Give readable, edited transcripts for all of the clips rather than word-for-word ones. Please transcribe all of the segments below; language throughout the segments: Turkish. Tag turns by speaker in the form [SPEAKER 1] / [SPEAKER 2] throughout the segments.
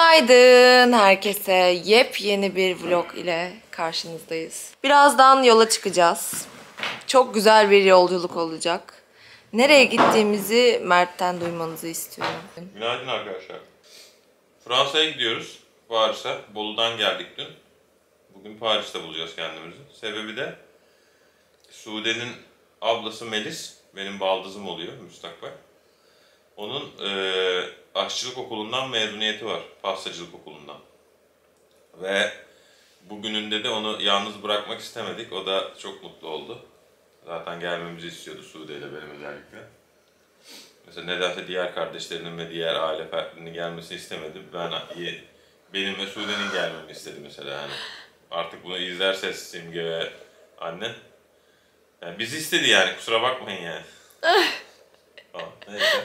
[SPEAKER 1] Günaydın herkese. Yepyeni bir vlog ile karşınızdayız. Birazdan yola çıkacağız. Çok güzel bir yolculuk olacak. Nereye gittiğimizi Mert'ten duymanızı istiyorum.
[SPEAKER 2] Günaydın arkadaşlar. Fransa'ya gidiyoruz. Paris'e. Bolu'dan geldik dün. Bugün Paris'te bulacağız kendimizi. Sebebi de Sude'nin ablası Melis, benim baldızım oluyor müstakbel. Onun aşçılık okulundan mezuniyeti var. Pastacılık okulundan. Ve bugününde de onu yalnız bırakmak istemedik. O da çok mutlu oldu. Zaten gelmemizi istiyordu Sude ile benim özellikle. Mesela nedense diğer kardeşlerinin ve diğer aile fertlerinin gelmesini istemedim. Benim ve Sude'nin gelmemi istedi mesela. Yani artık bunu izlerse Simge ve anne. Yani bizi istedi yani, kusura bakmayın yani. Tamam, neyse.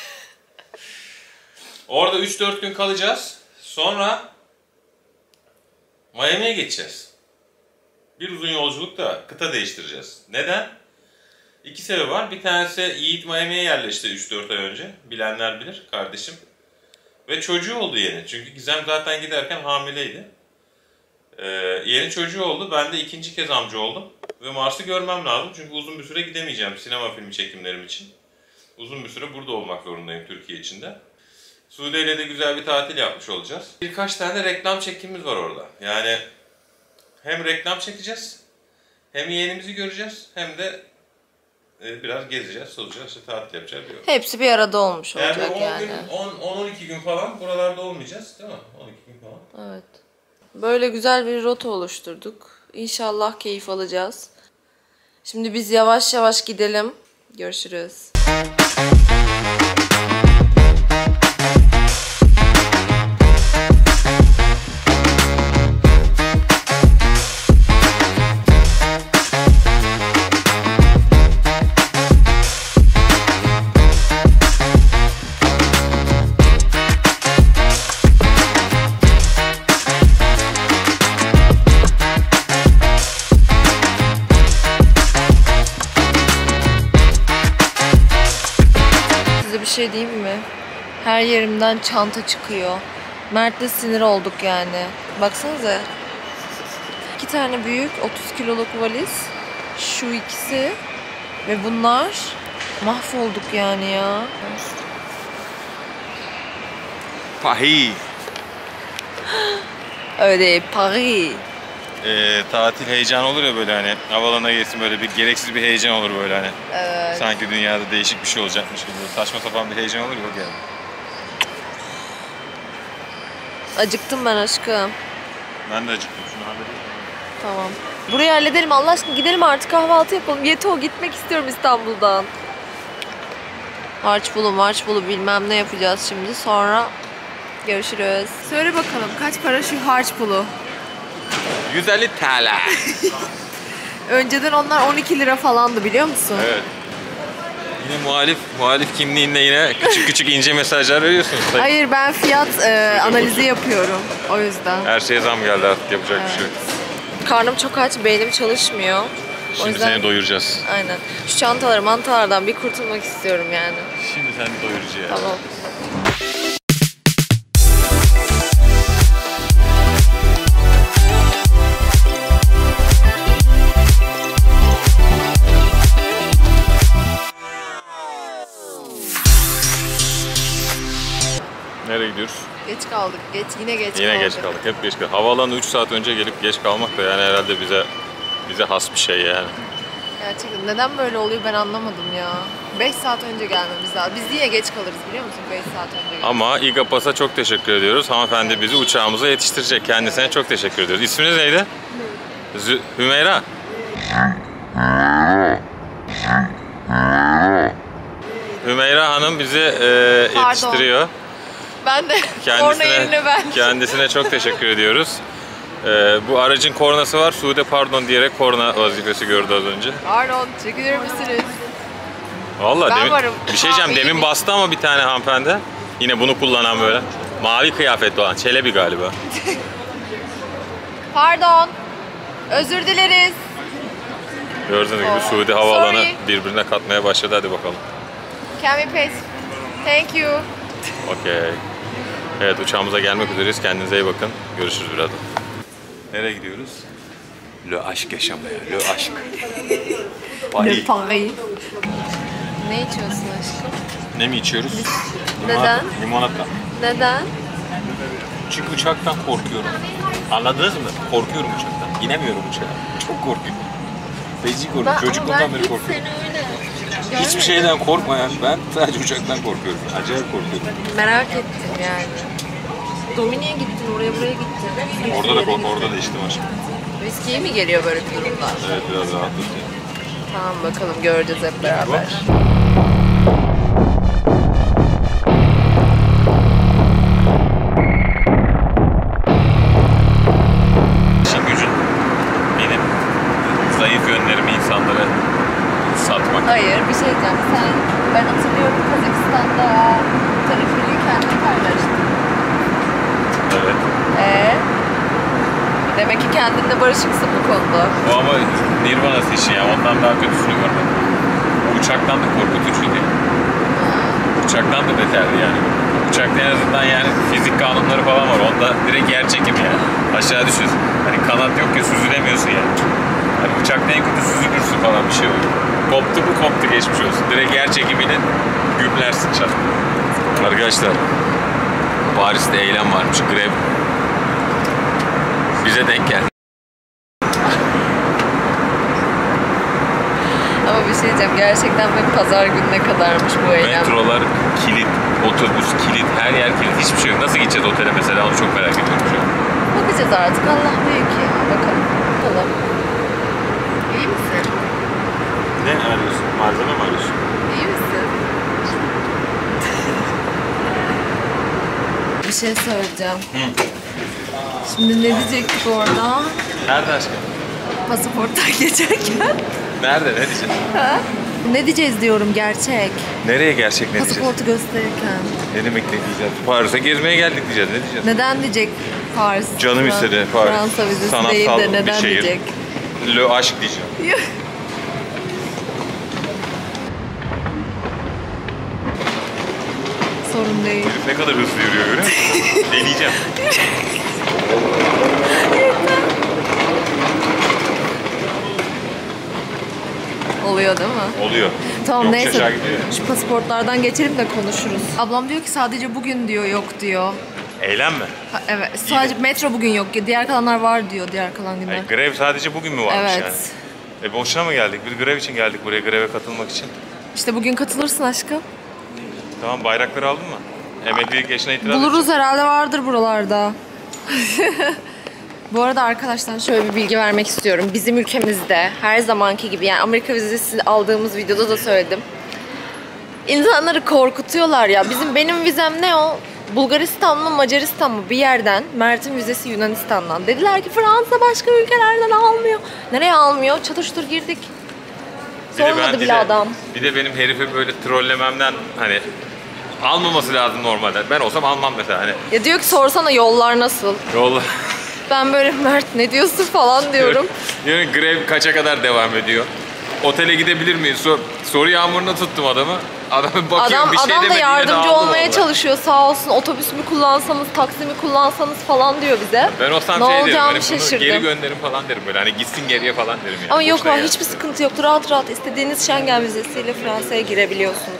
[SPEAKER 2] Orada 3-4 gün kalacağız. Sonra Miami'ye geçeceğiz. Bir uzun yolculukta kıta değiştireceğiz. Neden? İki sebep var. Bir tanesi Yiğit Miami'ye yerleşti 3-4 ay önce. Bilenler bilir, kardeşim. Ve çocuğu oldu yeni. Çünkü Gizem zaten giderken hamileydi. Yeni çocuğu oldu. Ben de ikinci kez amca oldum. Ve Mars'ı görmem lazım. Çünkü uzun bir süre gidemeyeceğim sinema filmi çekimlerim için. Uzun bir süre burada olmak zorundayım Türkiye içinde. Sude ile de güzel bir tatil yapmış olacağız. Birkaç tane reklam çekimimiz var orada. Yani hem reklam çekeceğiz, hem yeğenimizi göreceğiz, hem de biraz gezeceğiz, tozacağız, işte tatil yapacağız diyor.
[SPEAKER 1] Hepsi bir arada olmuş olacak yani.
[SPEAKER 2] 10-12 gün falan buralarda olmayacağız, değil mi? 12 gün falan.
[SPEAKER 1] Evet. Böyle güzel bir rota oluşturduk. İnşallah keyif alacağız. Şimdi biz yavaş yavaş gidelim. Görüşürüz. Bir şey diyeyim mi? Her yerimden çanta çıkıyor. Mert'le sinir olduk yani. Baksanıza. 2 tane büyük 30 kiloluk valiz. Şu ikisi. Ve bunlar. Mahvolduk yani ya.
[SPEAKER 2] Paris.
[SPEAKER 1] Öyle Paris.
[SPEAKER 2] Tatil heyecan olur ya böyle, hani havalanına geçsin, böyle bir gereksiz bir heyecan olur böyle hani.
[SPEAKER 1] Evet.
[SPEAKER 2] Sanki dünyada değişik bir şey olacakmış gibi, böyle saçma sapan bir heyecan olur ya, yani.
[SPEAKER 1] Acıktım ben aşkım.
[SPEAKER 2] Ben de acıktım, şunu halledeyim.
[SPEAKER 1] Tamam. Burayı halledelim Allah aşkına, gidelim artık kahvaltı yapalım. Yeto, gitmek istiyorum İstanbul'dan. Harç bulu bilmem ne yapacağız şimdi, sonra görüşürüz. Söyle bakalım kaç para şu harç pulu?
[SPEAKER 2] 150 TL.
[SPEAKER 1] Önceden onlar 12 lira falandı, biliyor musun?
[SPEAKER 2] Evet. Yine muhalif kimliğinde yine küçük ince mesajlar veriyorsunuz.
[SPEAKER 1] Hayır, ben fiyat analizi yapıyorum o yüzden.
[SPEAKER 2] Her şeye zam geldi artık, yapacak bir şey yok.
[SPEAKER 1] Karnım çok aç, beynim çalışmıyor.
[SPEAKER 2] Şimdi
[SPEAKER 1] yüzden...
[SPEAKER 2] seni doyuracağız.
[SPEAKER 1] Aynen. Şu mantalardan bir kurtulmak istiyorum yani.
[SPEAKER 2] Şimdi seni doyuracağız.
[SPEAKER 1] Tamam.
[SPEAKER 2] Nereye gidiyoruz?
[SPEAKER 1] Geç kaldık. Yine geç
[SPEAKER 2] kaldık. Hep geç kaldık. Havaalanı 3 saat önce gelip geç kalmak da yani herhalde bize has bir şey yani.
[SPEAKER 1] Gerçekten neden böyle oluyor ben anlamadım ya. 5 saat önce gelmemiz lazım. Biz yine geç kalırız, biliyor musun? 5 saat önce geliriz.
[SPEAKER 2] Ama İGAPAS'a çok teşekkür ediyoruz. Hanımefendi bizi uçağımıza yetiştirecek. Kendisine çok teşekkür ediyoruz. İsminiz neydi? Hümeyra. Hümeyra Hanım bizi yetiştiriyor.
[SPEAKER 1] Ben de korna yerine verdim.
[SPEAKER 2] Kendisine çok teşekkür ediyoruz. Bu aracın kornası var. Sude pardon diyerek korna vazifesi gördü az önce.
[SPEAKER 1] Pardon, çekilir misiniz?
[SPEAKER 2] Vallahi bir şey diyeceğim. Demin bastı ama bir tane hanımefendi. Yine bunu kullanan böyle. Mavi kıyafetli olan. Çelebi galiba.
[SPEAKER 1] Pardon. Özür dileriz.
[SPEAKER 2] Gördüğünüz gibi Suudi havaalanı birbirine katmaya başladı. Hadi bakalım.
[SPEAKER 1] Can we pay? Thank you.
[SPEAKER 2] Okay. Evet, uçağımıza gelmek üzereyiz. Kendinize iyi bakın. Görüşürüz birazdan. Nereye gidiyoruz? Le aşk yaşamaya. Le aşk.
[SPEAKER 1] Le Paris. Ne içiyorsun aşkım?
[SPEAKER 2] Ne mi içiyoruz?
[SPEAKER 1] Neden?
[SPEAKER 2] Limonata.
[SPEAKER 1] Neden?
[SPEAKER 2] Çünkü uçaktan korkuyorum. Anladınız mı? Korkuyorum uçaktan. İnemiyorum uçağa. Çok korkuyorum. Feci korkuyorum. Çocukluğumdan beri korkuyorum. Hiçbir şeyden korkmayan ben sadece uçaktan korkuyorum. Acayip korkuyorum.
[SPEAKER 1] Merak ettim yani. Dominik'e gittin, oraya buraya gittin.
[SPEAKER 2] Orada da içtim aşkım.
[SPEAKER 1] Viskiye mi geliyor böyle bir durumlar?
[SPEAKER 2] Evet, biraz rahatlatıyor.
[SPEAKER 1] Tamam bakalım, göreceğiz hep beraber.
[SPEAKER 2] İşin gücün benim zayıf yönlerimi insanlara satmak.
[SPEAKER 1] Hayır, bir şey diyeceğim. Ben hatırlıyorum Kazakistan'da tarifeli kendini paylaştın.
[SPEAKER 2] Evet.
[SPEAKER 1] Demek ki kendinle barışıksın bu konuda.
[SPEAKER 2] Bu ama Nirvana'sı işi ya. Ondan daha kötüsünü görmedim. Uçaktan da korkutucuydu. Uçaktan da beterdi yani. Uçakta en azından yani fizik kanunları falan var. Onda direkt yer çekimi yani. Aşağı düşüyorsun. Hani kanat yok ya, süzülemiyorsun yani. Hani uçakta en kötü süzülürsün falan, bir şey oluyor. Koptu mu koptu, geçmiş olsun. Direkt yer çekimiyle gümlersin çat. Arkadaşlar, Paris'te eylem varmış, grev. Bize denk geldi.
[SPEAKER 1] Ama bir şey diyeceğim, gerçekten bir pazar gününe kadarmış bu eylem.
[SPEAKER 2] Metrolar kilit, otobüs kilit, her yer kilit, hiçbir şey yok. Nasıl gideceğiz otele mesela, onu çok merak ediyorum şu an.
[SPEAKER 1] Bakacağız artık, Allah büyük ya. Bakalım. Bakalım. İyi misin?
[SPEAKER 2] Ne arıyorsun? Malzeme mi arıyorsun?
[SPEAKER 1] İyi misin? Bir şey söyleyeceğim. Şimdi ne diyecektik orada?
[SPEAKER 2] Nerede aşkım?
[SPEAKER 1] Pasaporttan geçerken.
[SPEAKER 2] Nerede? Ne diyeceğiz?
[SPEAKER 1] Ha? Ne diyeceğiz diyorum, gerçek.
[SPEAKER 2] Nereye gerçek, ne diyeceğiz?
[SPEAKER 1] Pasaportu gösterirken.
[SPEAKER 2] Ne demek ne diyeceğiz? Paris'e gezmeye geldik diyeceğiz. Ne diyeceğiz?
[SPEAKER 1] Neden diyecek Paris?
[SPEAKER 2] Canım istedi Paris.
[SPEAKER 1] Fransa vizesi
[SPEAKER 2] Sanatsal
[SPEAKER 1] değil de
[SPEAKER 2] bir
[SPEAKER 1] neden
[SPEAKER 2] şehir.
[SPEAKER 1] diyecek?
[SPEAKER 2] Le aşk diyeceğim.
[SPEAKER 1] Sorun değil.
[SPEAKER 2] Ne kadar hızlı yürüyor, görüyor musun? Deneyeceğim.
[SPEAKER 1] Oluyor değil mi?
[SPEAKER 2] Oluyor.
[SPEAKER 1] Tamam,
[SPEAKER 2] Yokuş
[SPEAKER 1] neyse.
[SPEAKER 2] aşağı gidiyor.
[SPEAKER 1] Şu pasaportlardan geçelim de konuşuruz. Ablam diyor ki sadece bugün diyor yok diyor.
[SPEAKER 2] Eylem mi?
[SPEAKER 1] Ha, evet. Sadece metro bugün yok. Diğer kalanlar var diyor, diğer kalan günler.
[SPEAKER 2] Grev sadece bugün mü varmış
[SPEAKER 1] Evet.
[SPEAKER 2] yani? Boşuna mı geldik? Biz grev için geldik buraya, greve katılmak için.
[SPEAKER 1] İşte bugün katılırsın aşkım.
[SPEAKER 2] Tamam, bayrakları aldın mı? Emeklilik yaşına itiraz
[SPEAKER 1] Buluruz herhalde, vardır buralarda. Bu arada arkadaşlar şöyle bir bilgi vermek istiyorum. Bizim ülkemizde her zamanki gibi, yani Amerika vizesi aldığımız videoda da söyledim. İnsanları korkutuyorlar ya. Benim vizem ne o? Bulgaristan mı, Macaristan mı, bir yerden. Mert'in vizesi Yunanistan'dan. Dediler ki Fransa başka ülkelerden almıyor. Nereye almıyor? Çatır çutur girdik. Sormadı bile adam.
[SPEAKER 2] Bir de benim herifi böyle trollememden hani almaması lazım normalde. Ben olsam almam mesela hani.
[SPEAKER 1] Ya diyor ki sorsana yollar nasıl?
[SPEAKER 2] Yolla.
[SPEAKER 1] Ben böyle Mert ne diyorsun falan diyorum.
[SPEAKER 2] Diyor grev kaça kadar devam ediyor? Otele gidebilir miyiz? Soru yağmuruna tuttum adamı. Adamın bakıyorum bir şey
[SPEAKER 1] Adam
[SPEAKER 2] demedi,
[SPEAKER 1] da
[SPEAKER 2] yine
[SPEAKER 1] yardımcı
[SPEAKER 2] de aldı
[SPEAKER 1] olmaya
[SPEAKER 2] vallahi.
[SPEAKER 1] çalışıyor sağ olsun. Otobüs mü kullansanız, taksi mi kullansanız falan diyor bize.
[SPEAKER 2] Ben olsam
[SPEAKER 1] ne
[SPEAKER 2] şey derim,
[SPEAKER 1] olacağımı
[SPEAKER 2] hani bunu
[SPEAKER 1] şaşırdım.
[SPEAKER 2] geri gönderin falan derim böyle, hani gitsin geriye falan derim yani.
[SPEAKER 1] Ama yok
[SPEAKER 2] Boşuna
[SPEAKER 1] var,
[SPEAKER 2] yani.
[SPEAKER 1] hiçbir sıkıntı yoktu. Rahat rahat istediğiniz Schengen vizesiyle Fransa'ya girebiliyorsunuz.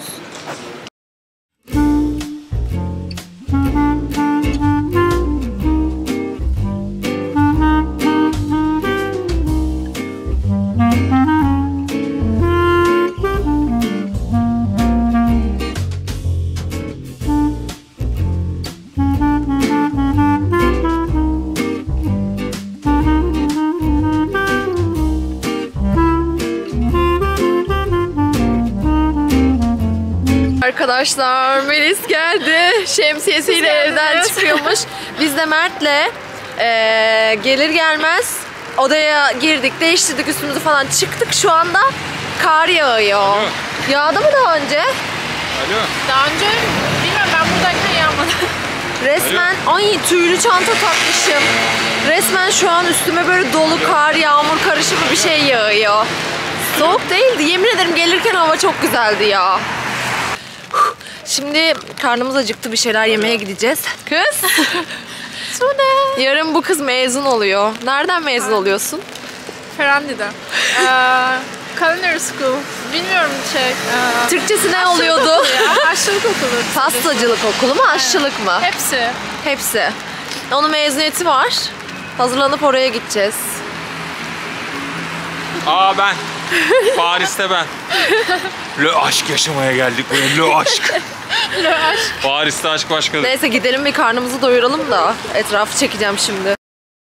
[SPEAKER 1] Arkadaşlar Melis geldi. Şemsiyesiyle evden çıkıyormuş. Biz de Mert'le gelir gelmez odaya girdik, değiştirdik üstümüzü falan, çıktık. Şu anda kar yağıyor.
[SPEAKER 2] Alo.
[SPEAKER 1] Yağdı mı daha önce?
[SPEAKER 2] Alo.
[SPEAKER 3] Daha önce bilmiyorum, ben buradayken yağmadı.
[SPEAKER 1] Resmen ay tüylü çanta takmışım. Resmen şu an üstüme böyle dolu kar, yağmur karışımı bir şey yağıyor. Soğuk değildi. Yemin ederim gelirken hava çok güzeldi ya. Şimdi karnımız acıktı, bir şeyler yemeye gideceğiz. Kız.
[SPEAKER 3] Sude.
[SPEAKER 1] Yarın bu kız mezun oluyor. Nereden mezun oluyorsun?
[SPEAKER 3] Ferhandi'de. Culinary School. Bilmiyorum
[SPEAKER 1] Türkçesi ne
[SPEAKER 3] aşçılık
[SPEAKER 1] oluyordu?
[SPEAKER 3] okulu ya, aşçılık okulu.
[SPEAKER 1] Pastacılık okulu mu, aşçılık mı?
[SPEAKER 3] Hepsi.
[SPEAKER 1] Hepsi. Onun mezuniyeti var. Hazırlanıp oraya gideceğiz.
[SPEAKER 2] Aa ben. Paris'te ben. Le aşk yaşamaya geldik buraya. Le aşk.
[SPEAKER 3] Le aşk.
[SPEAKER 2] Paris'te aşk başkadır.
[SPEAKER 1] Neyse gidelim bir karnımızı doyuralım da etrafı çekeceğim şimdi.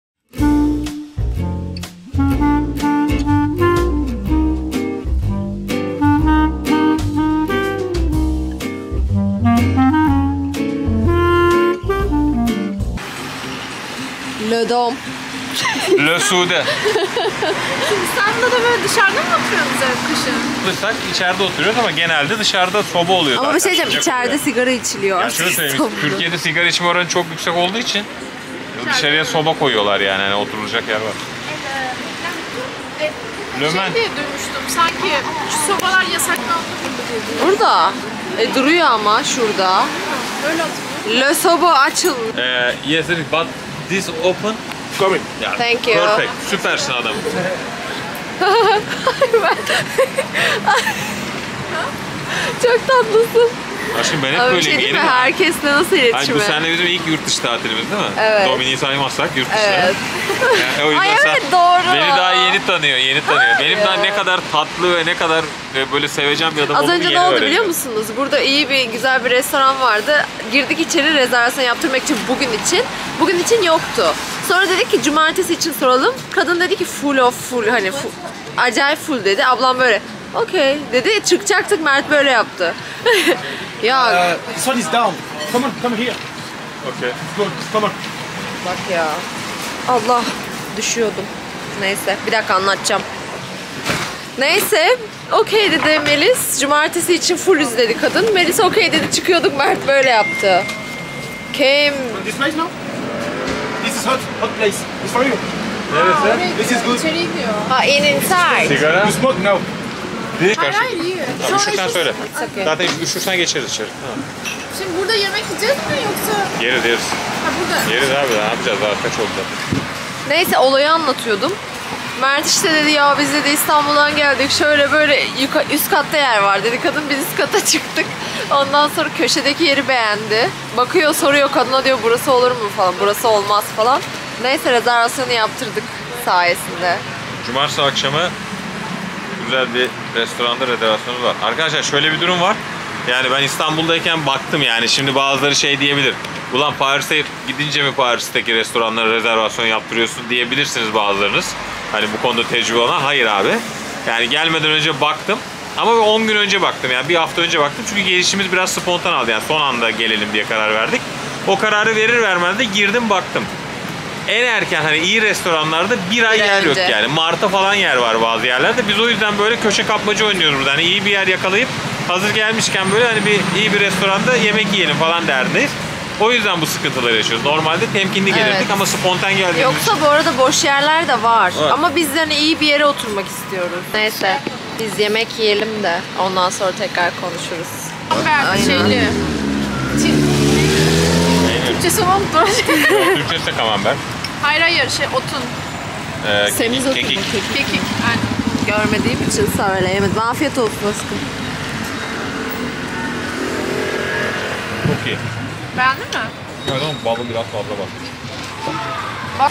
[SPEAKER 1] Le Dom.
[SPEAKER 2] Le Sude.
[SPEAKER 3] İstanbul'da da böyle dışarıda mı oturuyorsunuz hep kışın?
[SPEAKER 2] Olursak içeride oturuyoruz ama genelde dışarıda soba oluyor
[SPEAKER 1] Ama bir
[SPEAKER 2] zaten.
[SPEAKER 1] şey diyeceğim,
[SPEAKER 2] Sıcak
[SPEAKER 1] içeride
[SPEAKER 2] oluyor.
[SPEAKER 1] sigara içiliyor.
[SPEAKER 2] Ya şöyle söyleyeyim,
[SPEAKER 1] İstanbul'da.
[SPEAKER 2] Türkiye'de sigara içme oranı çok yüksek olduğu için dışarıya soba koyuyorlar yani, hani oturulacak yer var. Lömen.
[SPEAKER 3] Diye duymuştum sanki şu sobalar yasaklandı burada diye.
[SPEAKER 1] Burada. Duruyor ama şurada.
[SPEAKER 3] Öyle hatırlıyorum.
[SPEAKER 1] Le Soba açıl.
[SPEAKER 2] Yes, but this open. Come in. Ya,
[SPEAKER 1] Thank you.
[SPEAKER 2] Perfect. Süpersin adam.
[SPEAKER 1] Çok tatlısın.
[SPEAKER 2] Aşkım ben hep
[SPEAKER 1] Ama bir
[SPEAKER 2] böyleyim.
[SPEAKER 1] şey değil mi?
[SPEAKER 2] Yeni mi?
[SPEAKER 1] Herkesle nasıl
[SPEAKER 2] Hani
[SPEAKER 1] iletişim?
[SPEAKER 2] bu seninle bizim ilk yurt dışı tatilimiz değil mi?
[SPEAKER 1] Evet.
[SPEAKER 2] Dominik'i saymazsak yurt dışı.
[SPEAKER 1] Evet.
[SPEAKER 2] Yani o yüzden
[SPEAKER 1] Ay
[SPEAKER 2] sen
[SPEAKER 1] evet, doğru.
[SPEAKER 2] beni daha yeni tanıyor, Benim daha ne kadar tatlı ve ne kadar böyle sevecen bir adam
[SPEAKER 1] Az
[SPEAKER 2] olduğumu
[SPEAKER 1] önce
[SPEAKER 2] yeni
[SPEAKER 1] ne oldu
[SPEAKER 2] öğreniyorum.
[SPEAKER 1] biliyor musunuz? Burada iyi bir güzel bir restoran vardı. Girdik içeri rezervasyon yaptırmak için bugün için. Bugün için yoktu. Sonra dedik ki cumartesi için soralım. Kadın dedi ki full hani acayip full dedi. Ablam böyle okey dedi. Çıkacaktık, Mert böyle yaptı. Ya
[SPEAKER 4] This one is down. Come here.
[SPEAKER 2] Okay.
[SPEAKER 4] Good. Come on.
[SPEAKER 1] bak ya. Allah, düşüyordum. Neyse bir dakika anlatacağım. Neyse okey dedi Melis. Cumartesi için fullüz dedi kadın. Melis okey dedi, çıkıyorduk, Mert böyle yaptı. Came.
[SPEAKER 4] This place now? This is hot place. It's for you.
[SPEAKER 2] Neresi?
[SPEAKER 4] This is good.
[SPEAKER 3] İçeri gidiyor.
[SPEAKER 1] Ha, inside.
[SPEAKER 2] Sigara.
[SPEAKER 4] You smoke now.
[SPEAKER 3] Hayır hayır iyi.
[SPEAKER 2] Tamam, üşürsen söyle.
[SPEAKER 1] It's okay.
[SPEAKER 2] Zaten üşürsen geçeriz içeri. Tamam.
[SPEAKER 3] Şimdi burada yemek yiyeceğiz mi yoksa?
[SPEAKER 2] Yeriz.
[SPEAKER 3] Ha burada.
[SPEAKER 2] Yeriz abi, ne yapacağız daha kaç oldu?
[SPEAKER 1] Neyse olayı anlatıyordum. Mert işte dedi ya biz dedi İstanbul'dan geldik, şöyle böyle üst katta yer var dedi. Kadın biz üst kata çıktık. Ondan sonra köşedeki yeri beğendi. Bakıyor, soruyor kadına, diyor burası olur mu falan. Burası olmaz falan. Neyse rezervasyonu yaptırdık sayesinde.
[SPEAKER 2] Cumartesi akşamı güzel bir restoranda rezervasyonumuz var. Arkadaşlar şöyle bir durum var. Yani ben İstanbul'dayken baktım yani, şimdi bazıları şey diyebilir. Ulan Paris'e gidince mi Paris'teki restoranlara rezervasyon yaptırıyorsun diyebilirsiniz bazılarınız. Hani bu konuda tecrübe olan. Hayır abi. Yani gelmeden önce baktım. Ama 10 gün önce baktım, yani bir hafta önce baktım. Çünkü gelişimiz biraz spontan aldı. Yani son anda gelelim diye karar verdik. O kararı verir vermez de girdim baktım. En erken hani iyi restoranlarda bir ay
[SPEAKER 1] Bir ay
[SPEAKER 2] yer yok
[SPEAKER 1] önce.
[SPEAKER 2] yani. Mart'a falan yer var bazı yerlerde. Biz o yüzden böyle köşe kapmaca oynuyoruz burada. Hani iyi bir yer yakalayıp hazır gelmişken böyle hani iyi bir restoranda yemek yiyelim falan derdindeyiz. O yüzden bu sıkıntıları yaşıyoruz. Normalde temkinli gelirdik
[SPEAKER 1] Evet.
[SPEAKER 2] ama spontan geldiğimiz için.
[SPEAKER 1] Yoksa bu arada boş yerler de var.
[SPEAKER 2] Evet.
[SPEAKER 1] Ama biz hani iyi bir yere oturmak istiyoruz. Neyse biz yemek yiyelim de ondan sonra tekrar konuşuruz.
[SPEAKER 3] Ben
[SPEAKER 1] Aynen.
[SPEAKER 3] şeyli. Türkçesi unuttum.
[SPEAKER 2] Türkçesi de Camembert.
[SPEAKER 3] Hayır hayır otun.
[SPEAKER 1] Semizotu.
[SPEAKER 2] Kekik.
[SPEAKER 3] Kekik. Aynen.
[SPEAKER 1] Görmediğim için söyleyemedim. Afiyet olsun aşkım.
[SPEAKER 2] Çok iyi.
[SPEAKER 3] Beğendin mi?
[SPEAKER 2] Evet ama balı biraz fazla basmış.
[SPEAKER 3] Bak.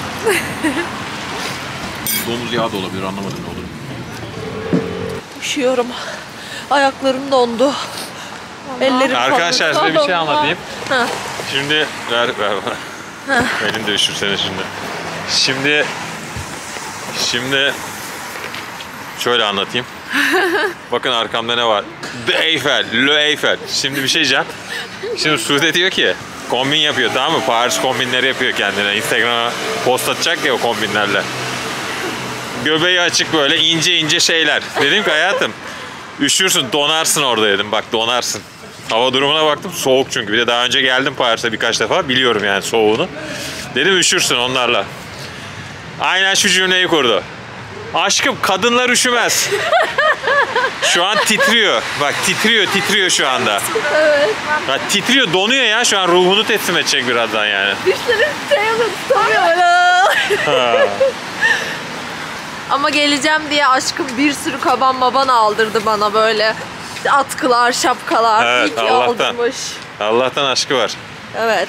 [SPEAKER 2] Domuz yağı da olabilir, anlamadım ne olur.
[SPEAKER 1] Üşüyorum. Ayaklarım dondu. Ellerim
[SPEAKER 2] Arkadaşlar size bir şey anlatayım.
[SPEAKER 1] Ha.
[SPEAKER 2] Şimdi ver bana. Benim de üşürsene şimdi. Şimdi şöyle anlatayım. Bakın arkamda ne var? The Eiffel, Le Eiffel. Şimdi bir şey diyeceğim. Şimdi Sude diyor ki kombin yapıyor, tamam mı? Paris kombinleri yapıyor kendine. Instagram'a post atacak ya o kombinlerle. Göbeği açık böyle ince ince şeyler. Dedim ki hayatım üşürsün, donarsın orada dedim. Bak donarsın. Hava durumuna baktım, soğuk çünkü. Bir de daha önce geldim Paris'e birkaç defa. Biliyorum yani soğuğunu. Dedim üşürsün onlarla. Aynen şu cümleyi kurdu. Aşkım kadınlar üşümez. Şu an titriyor. Bak titriyor şu anda.
[SPEAKER 1] Evet.
[SPEAKER 2] Bak, titriyor, donuyor ya. Şu an ruhunu teslim edecek birazdan yani.
[SPEAKER 1] Dişlerim tutamıyorum. Ama geleceğim diye aşkım bir sürü kaban baban aldırdı bana böyle. Atkılar, şapkalar.
[SPEAKER 2] Evet,
[SPEAKER 1] İyi ki
[SPEAKER 2] Allah'tan.
[SPEAKER 1] aldırmış.
[SPEAKER 2] Allah'tan aşkı var.
[SPEAKER 1] Evet.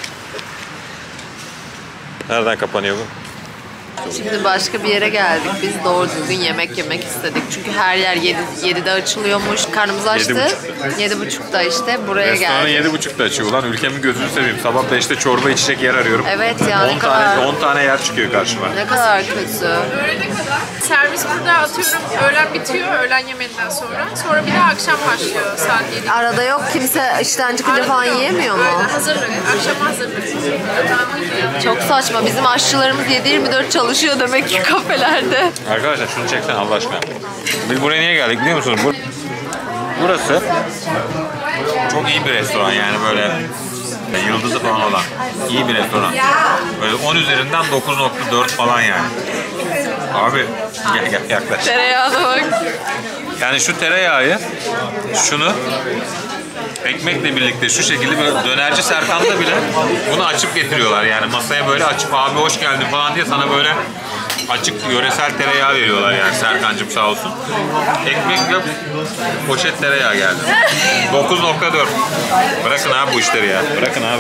[SPEAKER 2] Nereden kapanıyor bu?
[SPEAKER 1] Şimdi başka bir yere geldik. Biz doğru düzgün yemek yemek istedik. Çünkü her yer 7'de açılıyormuş. Karnımız açtı. 7.30'da işte buraya
[SPEAKER 2] Restoranı
[SPEAKER 1] geldik.
[SPEAKER 2] 7.30'da açıyor. Ulan ülkemin gözünü seveyim. Sabah 5'te çorba içecek yer arıyorum.
[SPEAKER 1] Evet ya, ne kadar
[SPEAKER 2] 10 tane yer çıkıyor karşıma.
[SPEAKER 1] ne kadar kötü.
[SPEAKER 3] Öğlene kadar. Servis burada atıyorum öğlen bitiyor, öğlen yemeğinden sonra. Sonra bir de akşam başlıyor saat 7.
[SPEAKER 1] Arada yok kimse işten çıkınca falan yiyemiyor mu?
[SPEAKER 3] Aynen hazırlık. Akşam hazırlık.
[SPEAKER 1] Çok saçma. Bizim aşçılarımız 7/24 çalışıyor demek ki kafelerde.
[SPEAKER 2] Arkadaşlar şunu çeksen Allah aşkına. Biz buraya niye geldik biliyor musunuz? Burası çok iyi bir restoran yani böyle yıldızı falan olan iyi bir restoran. Böyle 10 üzerinden 9.4 falan yani. Abi gel yaklaş.
[SPEAKER 1] Tereyağına bak.
[SPEAKER 2] Yani şu tereyağı, şunu ekmekle birlikte şu şekilde böyle dönerci Serkan'da bile bunu açıp getiriyorlar yani masaya böyle açıp abi hoş geldin falan diye sana böyle açık yöresel tereyağı veriyorlar yani Serkan'cığım sağ olsun. Ekmekle poşet tereyağı geldi. 9.4. Bırakın abi bu işleri ya. Bırakın abi.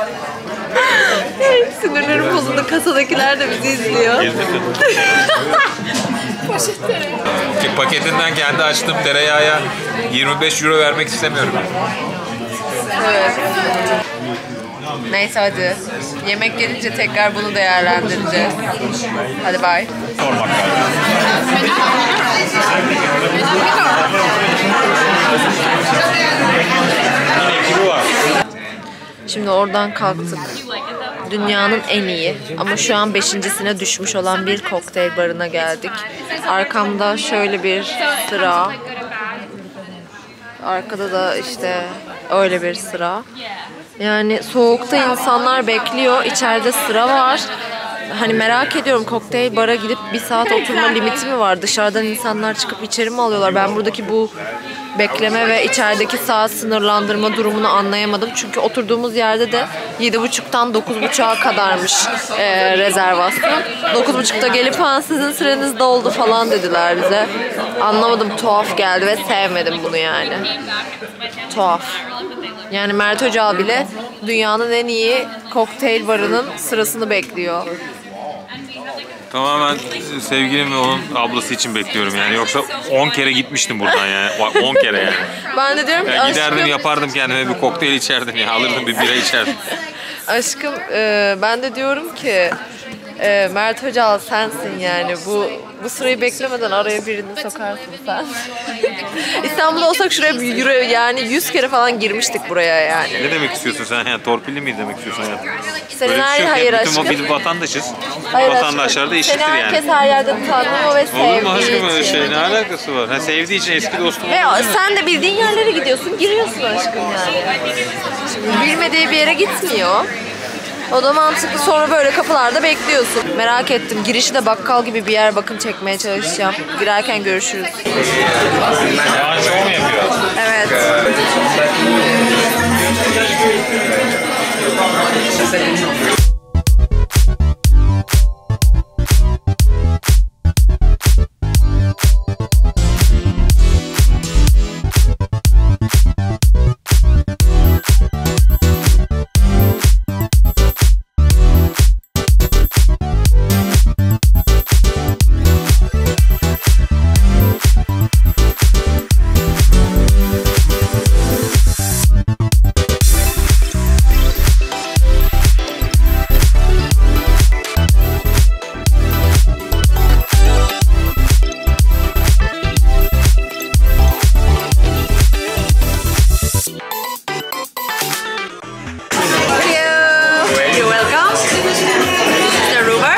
[SPEAKER 1] Sinirlerim bozuldu. Kasadakiler de bizi izliyor.
[SPEAKER 2] Ki paketinden kendi açtığım tereyağıya 25 euro vermek istemiyorum.
[SPEAKER 1] Evet. Neyse hadi. Yemek gelince tekrar bunu değerlendireceğiz. Hadi bye.
[SPEAKER 2] Sormak lazım. Yine bu var.
[SPEAKER 1] Şimdi oradan kalktık. Dünyanın en iyi ama şu an 5.sine düşmüş olan bir kokteyl barına geldik. Arkamda şöyle bir sıra. Arkada da işte öyle bir sıra. Yani soğukta insanlar bekliyor. İçeride sıra var. Hani merak ediyorum, kokteyl bara gidip bir saat oturma limiti mi var? Dışarıdan insanlar çıkıp içeri mi alıyorlar? Ben buradaki bu bekleme ve içerideki saat sınırlandırma durumunu anlayamadım. Çünkü oturduğumuz yerde de 7.30'dan 9.30'a kadarmış rezervasyon. 9.30'da gelip sizin süreniz doldu falan dediler bize. Anlamadım, tuhaf geldi ve sevmedim bunu yani. Tuhaf. Yani Mert Hoca bile dünyanın en iyi kokteyl barının sırasını bekliyor.
[SPEAKER 2] Tamamen sevgilim ve onun ablası için bekliyorum yani. Yoksa 10 kere gitmiştim buradan yani. 10 kere yani.
[SPEAKER 1] Ben de diyorum ki
[SPEAKER 2] Yani giderdim
[SPEAKER 1] aşkım,
[SPEAKER 2] yapardım kendime bir kokteyl içerdim ya. Alırdım bir bira içerdim.
[SPEAKER 1] aşkım ben de diyorum ki Mert Hoca sensin yani. Bu sırayı beklemeden araya birini sokarsın sen. İstanbul'da olsak şuraya yani 100 kere falan girmiştik buraya yani.
[SPEAKER 2] Ne demek istiyorsun sen ya? Torpilli mi demek istiyorsun ya?
[SPEAKER 1] Senin
[SPEAKER 2] Böyle bir şey yok.
[SPEAKER 1] hayır
[SPEAKER 2] Bütün
[SPEAKER 1] aşkım.
[SPEAKER 2] biz vatandaşız.
[SPEAKER 1] Hayır
[SPEAKER 2] Vatandaşlar da eşittir
[SPEAKER 1] Seni
[SPEAKER 2] yani.
[SPEAKER 1] herkes her yerden tanıyor ve
[SPEAKER 2] Olur mu aşkım
[SPEAKER 1] sevdiği
[SPEAKER 2] öyle
[SPEAKER 1] için.
[SPEAKER 2] şey? Ne alakası var? Ha, sevdiği için eski dostum.
[SPEAKER 1] Ve sen de bildiğin yerlere gidiyorsun, giriyorsun aşkım yani. Şimdi bilmediği bir yere gitmiyor. O da mantıklı. Sonra böyle kapılarda bekliyorsun. Merak ettim. Girişi de bakkal gibi bir yer, bakın çekmeye çalışacağım. Girerken görüşürüz.
[SPEAKER 2] Şu an şov mu yapıyor?
[SPEAKER 1] Evet. You're welcome. This is the Ruber.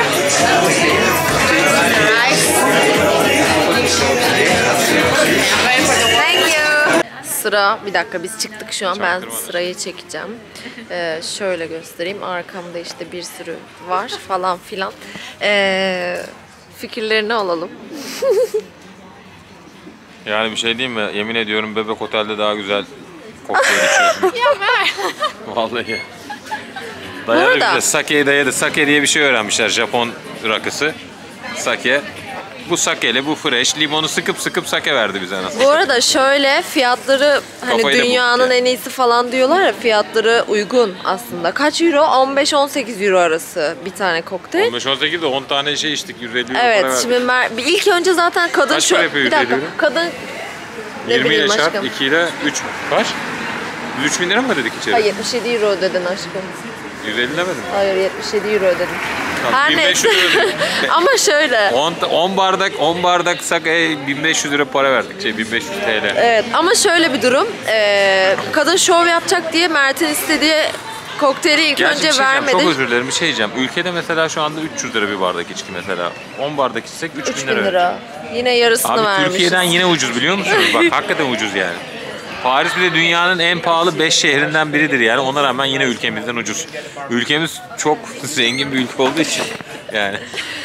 [SPEAKER 1] Thank you. Sıra, bir dakika biz çıktık şu an. Ben sırayı çekeceğim. Şöyle göstereyim. Arkamda işte bir sürü var falan filan. Fikirlerini alalım.
[SPEAKER 2] Yani bir şey diyeyim mi? Yemin ediyorum Bebek Otel'de daha güzel kokteyl içiyorsun.
[SPEAKER 3] Ya ver.
[SPEAKER 2] Vallahi. Dayadı
[SPEAKER 1] arada-
[SPEAKER 2] bize. Sake'yi dayadı. Sake diye bir şey öğrenmişler. Japon rakısı. Sake. Bu sakeli, bu fresh. Limonu sıkıp sake verdi bize nasıl.
[SPEAKER 1] Bu arada şöyle fiyatları hani
[SPEAKER 2] Kafayı da
[SPEAKER 1] dünyanın
[SPEAKER 2] bulduk ya.
[SPEAKER 1] en iyisi falan diyorlar ya, fiyatları uygun aslında. Kaç euro? 15-18 euro arası bir tane kokteyl.
[SPEAKER 2] 15-18 de 10 tane şey içtik. 150 euro para
[SPEAKER 1] Evet,
[SPEAKER 2] verdik.
[SPEAKER 1] şimdi ilk önce zaten kadın
[SPEAKER 2] Kaç para yapıyor
[SPEAKER 1] bir dakika,
[SPEAKER 2] 150 euro?
[SPEAKER 1] kadın ne
[SPEAKER 2] 20 ile
[SPEAKER 1] bileyim
[SPEAKER 2] çarp,
[SPEAKER 1] aşkım.
[SPEAKER 2] 2 ile 3 kaç? 103 bin lira mı dedik içeri?
[SPEAKER 1] Hayır, 77 euro ödedin aşkım.
[SPEAKER 2] 150 demedim.
[SPEAKER 1] Hayır, 77 euro ödedim.
[SPEAKER 2] Tamam,
[SPEAKER 1] Her
[SPEAKER 2] 1500
[SPEAKER 1] neyse.
[SPEAKER 2] ödedim.
[SPEAKER 1] Ama şöyle.
[SPEAKER 2] 10 bardak sake 1500 lira para verdik. 1500 TL.
[SPEAKER 1] Evet, ama şöyle bir durum. Kadın şov yapacak diye Mert'in istediği kokteyli ilk
[SPEAKER 2] Gerçi bir
[SPEAKER 1] önce
[SPEAKER 2] şey diyeceğim,
[SPEAKER 1] vermedi.
[SPEAKER 2] çok özür dilerim bir şey diyeceğim. Ülkede mesela şu anda 300 lira bir bardak içki mesela. 10 bardak içsek 3000
[SPEAKER 1] 3000
[SPEAKER 2] lira.
[SPEAKER 1] lira. Yine yarısını
[SPEAKER 2] Abi
[SPEAKER 1] vermişiz.
[SPEAKER 2] Türkiye'den yine ucuz biliyor musunuz? Bak hakikaten ucuz yani. Paris bile dünyanın en pahalı 5 şehrinden biridir yani. Ona rağmen yine ülkemizden ucuz. Ülkemiz çok zengin bir ülke olduğu için yani.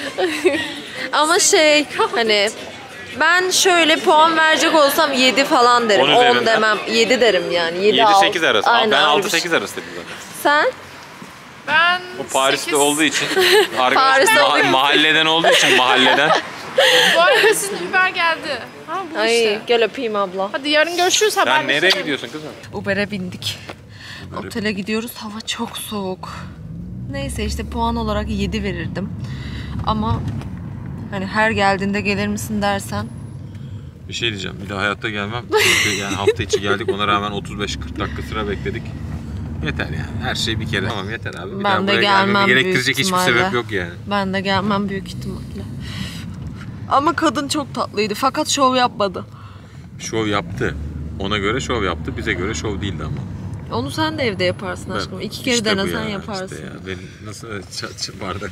[SPEAKER 1] Ama hani ben şöyle puan verecek olsam 7 falan derim.
[SPEAKER 2] 10
[SPEAKER 1] 10
[SPEAKER 2] üzerinden.
[SPEAKER 1] demem. 7 derim yani.
[SPEAKER 2] 7-8 arası.
[SPEAKER 1] Aynen,
[SPEAKER 2] Ben
[SPEAKER 1] öyle bir şey.
[SPEAKER 2] 6-8 arası dedim zaten.
[SPEAKER 1] Sen?
[SPEAKER 3] Ben
[SPEAKER 2] O Paris'te
[SPEAKER 3] 8.
[SPEAKER 2] olduğu için. Arkadaş
[SPEAKER 1] Paris'te olduğu için.
[SPEAKER 2] mahalleden olduğu için mahalleden.
[SPEAKER 3] Bu arada sizin Uber geldi. Ha bu
[SPEAKER 1] Ay
[SPEAKER 3] işte.
[SPEAKER 1] gel öpeyim abla.
[SPEAKER 3] Hadi yarın görüşürüz.
[SPEAKER 2] Sen
[SPEAKER 3] haberleşelim.
[SPEAKER 2] nereye gidiyorsun kızım?
[SPEAKER 1] Uber'e bindik. Otele gidiyoruz. Hava çok soğuk. Neyse işte puan olarak 7 verirdim. Ama hani her geldiğinde gelir misin dersen
[SPEAKER 2] Bir şey diyeceğim. Bir daha hayatta gelmem. Çünkü yani hafta içi geldik. Ona rağmen 35-40 dakika sıra bekledik. Yeter yani. Her şey bir kere. Tamam yeter abi. Bir
[SPEAKER 1] Ben
[SPEAKER 2] daha
[SPEAKER 1] de
[SPEAKER 2] buraya
[SPEAKER 1] gelmem
[SPEAKER 2] gelmemi
[SPEAKER 1] büyük
[SPEAKER 2] gerektirecek hiçbir
[SPEAKER 1] ihtimalle.
[SPEAKER 2] sebep yok yani.
[SPEAKER 1] ben de gelmem büyük ihtimalle. Ama kadın çok tatlıydı fakat şov yapmadı.
[SPEAKER 2] Şov yaptı. Ona göre şov yaptı. Bize göre şov değildi ama.
[SPEAKER 1] Onu sen de evde yaparsın aşkım. 2 kere
[SPEAKER 2] İşte bu
[SPEAKER 1] denesen
[SPEAKER 2] ya,
[SPEAKER 1] yaparsın.
[SPEAKER 2] İşte ya. Benim nasıl bardak.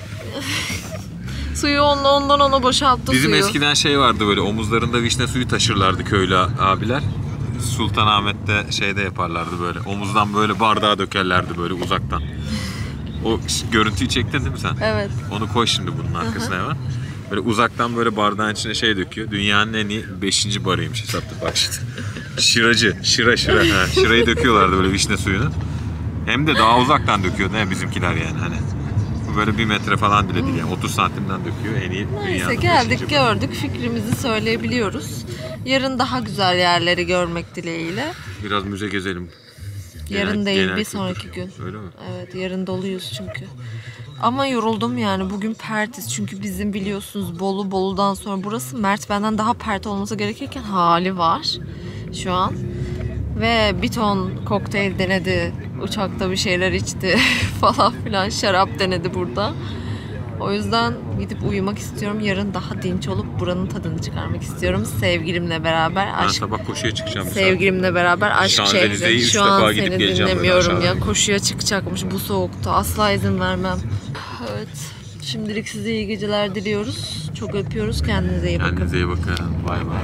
[SPEAKER 1] Suyu ondan ona boşalttı
[SPEAKER 2] Bizim
[SPEAKER 1] suyu.
[SPEAKER 2] eskiden şey vardı böyle omuzlarında vişne suyu taşırlardı köylü abiler. Sultanahmet'te şeyde yaparlardı böyle. Omuzdan böyle bardağa dökerlerdi böyle uzaktan. O görüntüyü çektin değil mi sen?
[SPEAKER 1] Evet.
[SPEAKER 2] Onu koy şimdi bunun arkasına hemen. Böyle uzaktan böyle bardağın içine şey döküyor. Dünyanın en iyi 5. barıymış hesapta bak şimdi. Şıracı, şıra. Ha, şırayı döküyorlardı böyle vişne suyunu. Hem de daha uzaktan döküyordu he, bizimkiler yani hani. Bu böyle 1 metre falan bile değil yani 30 santimden döküyor en iyi
[SPEAKER 1] Neyse
[SPEAKER 2] dünyanın
[SPEAKER 1] geldik
[SPEAKER 2] 5.
[SPEAKER 1] gördük fikrimizi söyleyebiliyoruz. Yarın daha güzel yerleri görmek dileğiyle.
[SPEAKER 2] Biraz müze gezelim.
[SPEAKER 1] Yarın değil
[SPEAKER 2] genel
[SPEAKER 1] bir
[SPEAKER 2] kültür.
[SPEAKER 1] sonraki gün.
[SPEAKER 2] Öyle mi?
[SPEAKER 1] Evet yarın doluyuz çünkü. Ama yoruldum yani bugün pertiz çünkü bizim biliyorsunuz Bolu'dan sonra burası Mert benden daha pert olması gerekirken hali var şu an. Ve bir ton kokteyl denedi, uçakta bir şeyler içti falan filan şarap denedi burada. O yüzden gidip uyumak istiyorum. Yarın daha dinç olup buranın tadını çıkarmak istiyorum. Sevgilimle beraber
[SPEAKER 2] Ben
[SPEAKER 1] aşk.
[SPEAKER 2] sabah koşuya çıkacağım.
[SPEAKER 1] Sevgilimle beraber aşk
[SPEAKER 2] Şanzelize'yi
[SPEAKER 1] şehri.
[SPEAKER 2] üç
[SPEAKER 1] Şu an
[SPEAKER 2] defa gidip
[SPEAKER 1] seni
[SPEAKER 2] geleceğim böyle
[SPEAKER 1] dinlemiyorum ya.
[SPEAKER 2] aşağıdan.
[SPEAKER 1] Koşuya çıkacakmış bu soğukta. Asla izin vermem. Evet. Şimdilik size iyi geceler diliyoruz. Çok öpüyoruz. Kendinize iyi bakın.
[SPEAKER 2] Kendinize iyi bakın. Bay bay.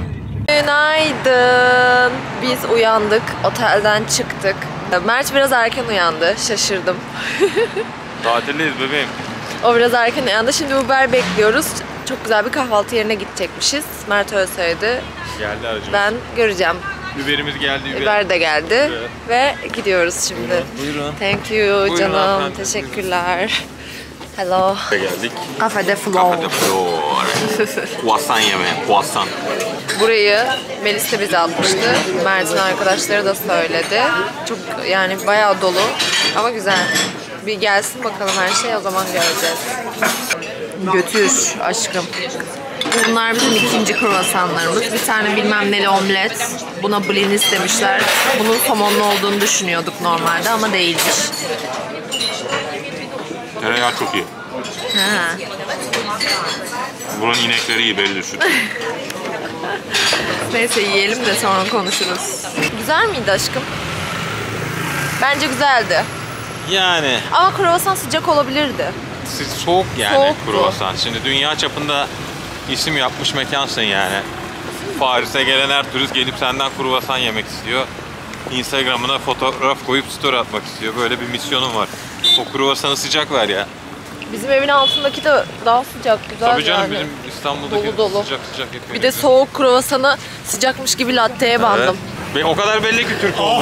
[SPEAKER 1] Günaydın. Biz uyandık. Otelden çıktık. Mert biraz erken uyandı. Şaşırdım.
[SPEAKER 2] Tatildeyiz bebeğim.
[SPEAKER 1] O biraz erken uyandı. Şimdi Uber bekliyoruz. Çok güzel bir kahvaltı yerine gidecekmişiz. Mert öyle söyledi.
[SPEAKER 2] Geldi aracımız.
[SPEAKER 1] Ben göreceğim.
[SPEAKER 2] Uber'imiz geldi.
[SPEAKER 1] Uber de geldi. Ve gidiyoruz şimdi.
[SPEAKER 2] Buyurun.
[SPEAKER 1] Thank you
[SPEAKER 2] Buyurun
[SPEAKER 1] canım.
[SPEAKER 2] hanımefendi.
[SPEAKER 1] Teşekkürler. Hello.
[SPEAKER 2] Geldik.
[SPEAKER 1] Cafe de Flore.
[SPEAKER 2] Croissant yemeğe. Croissant.
[SPEAKER 1] Burayı Melis de bize atmıştı. Mert'in arkadaşları da söyledi. Çok yani bayağı dolu ama güzel. Bir gelsin bakalım her şey o zaman göreceğiz. Götür aşkım. Bunlar bizim ikinci kruvasanlarımız. Bir tane bilmem neli omlet. Buna blinis demişler. Bunun somonlu olduğunu düşünüyorduk normalde ama değilmiş.
[SPEAKER 2] Tereyağı çok iyi.
[SPEAKER 1] Ha.
[SPEAKER 2] Buranın inekleri iyi belli süt.
[SPEAKER 1] Neyse yiyelim de sonra konuşuruz. Güzel miydi aşkım? Bence güzeldi.
[SPEAKER 2] Yani
[SPEAKER 1] Ama kruvasan sıcak olabilirdi.
[SPEAKER 2] soğuk yani
[SPEAKER 1] Soğuktu.
[SPEAKER 2] kruvasan. Şimdi dünya çapında isim yapmış mekansın yani. Paris'e gelen her turist gelip senden kruvasan yemek istiyor. Instagram'ına fotoğraf koyup story atmak istiyor. Böyle bir misyonum var. O kruvasanı sıcak ver ya.
[SPEAKER 1] Bizim evin altındaki de daha sıcak, güzel
[SPEAKER 2] Tabii canım
[SPEAKER 1] yani.
[SPEAKER 2] bizim İstanbul'daki
[SPEAKER 1] Dolu dolu.
[SPEAKER 2] sıcak sıcak ekmek.
[SPEAKER 1] Bir de soğuk kruvasanı sıcakmış gibi latte'ye bandım.
[SPEAKER 2] Evet. O kadar belli ki Türk oldu.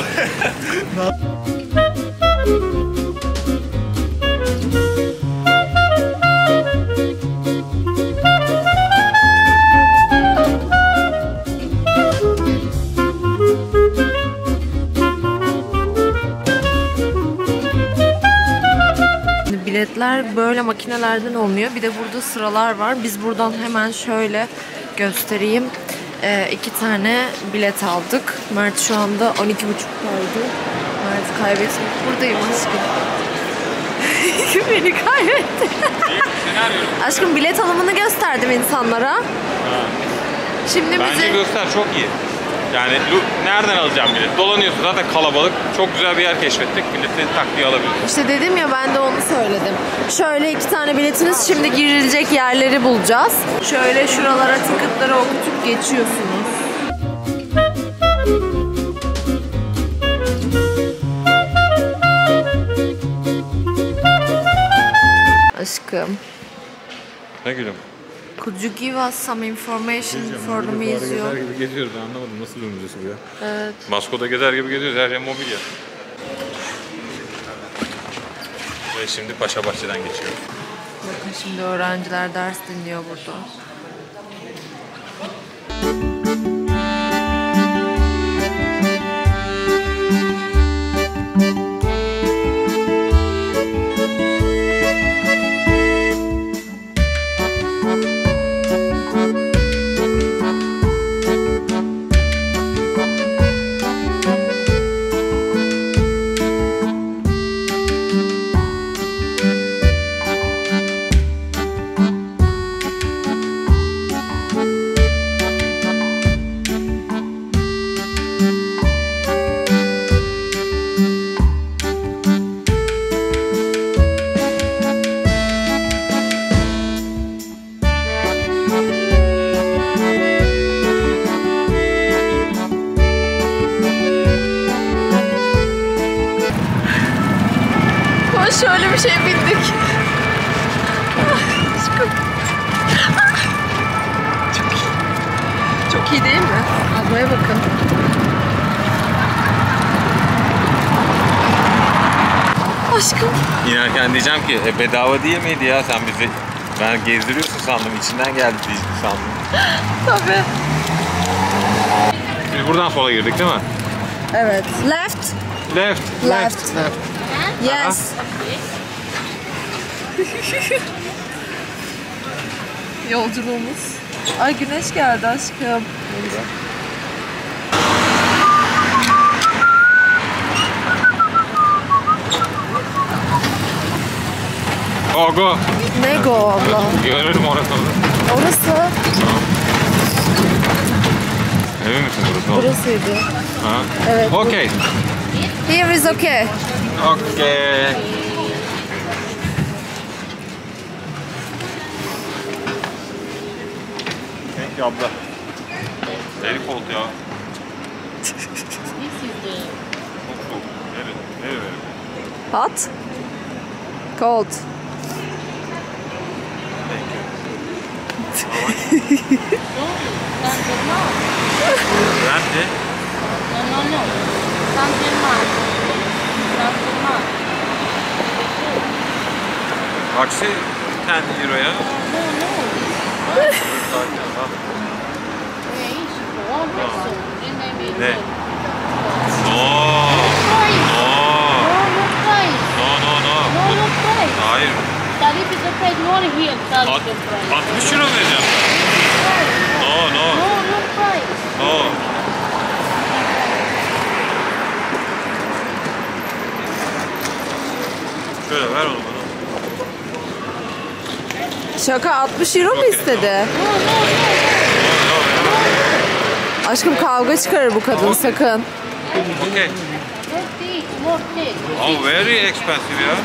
[SPEAKER 1] Biletler böyle makinelerden olmuyor. Bir de burada sıralar var. Biz buradan hemen şöyle göstereyim. 2 tane bilet aldık. Mert şu anda 12.30'daydı. Mert kaybetmek. Buradayım aşkım. Beni kaybetti. Aşkım bilet alımını gösterdim insanlara. Şimdi
[SPEAKER 2] Bence göster, çok iyi. Yani nereden alacağım bilet? Dolanıyorsun zaten, kalabalık. Çok güzel bir yer keşfettik. Bileti tak diye alabiliriz.
[SPEAKER 1] İşte dedim ya, ben de onu söyledim. Şöyle 2 tane biletiniz, şimdi girilecek yerleri bulacağız. Şöyle şuralara ticket'ları okutup geçiyorsunuz. Aşkım.
[SPEAKER 2] Ne gülüm?
[SPEAKER 1] Could you give us some information for the museum?
[SPEAKER 2] Gezer gibi geziyoruz, ben anlamadım nasıl bir müzesi bu ya.
[SPEAKER 1] Evet.
[SPEAKER 2] Masko'da gezer gibi geziyoruz, her yer mobilya. Ve şimdi Paşabahçe'den geçiyoruz.
[SPEAKER 1] Bakın şimdi öğrenciler ders dinliyor burada. Şöyle bir şey bindik. Aşkım. Çok iyi. Çok iyi değil mi? Ablaya bakın. Aşkım.
[SPEAKER 2] İnerken diyeceğim ki bedava değil miydi ya, sen bizi, ben gezdiriyorsun sandım, içinden geldi sandım.
[SPEAKER 1] Tabii.
[SPEAKER 2] Biz buradan sola girdik değil mi?
[SPEAKER 1] Evet. Left.
[SPEAKER 2] Left.
[SPEAKER 1] Left. Yes. Yolculuğumuz. Ay güneş geldi aşkım.
[SPEAKER 2] Go.
[SPEAKER 1] Ne go abla?
[SPEAKER 2] Görelim orası.
[SPEAKER 1] Orası.
[SPEAKER 2] Emin misin burası?
[SPEAKER 1] Burasıydı.
[SPEAKER 2] Ha?
[SPEAKER 1] Evet.
[SPEAKER 2] Okay.
[SPEAKER 1] Here is okay.
[SPEAKER 2] Okay. Thank you abla. Deli koltu ya. Çok soğuk. Nereye verelim?
[SPEAKER 1] Hot. Cold.
[SPEAKER 2] Nerede?
[SPEAKER 5] No. Saint-Germain.
[SPEAKER 2] Aksi 10 euroya. Ne? No. Hayır.
[SPEAKER 5] Tarif is okay, no here, tarif is price.
[SPEAKER 2] 60 euro vereceğim. No.
[SPEAKER 5] No price.
[SPEAKER 2] No. Şöyle ver onu bana.
[SPEAKER 1] Şaka, 60 euro mu istedi? Aşkım kavga çıkarır bu kadın, sakın.
[SPEAKER 2] Okay.
[SPEAKER 5] More take.
[SPEAKER 2] Oh, very expensive ya.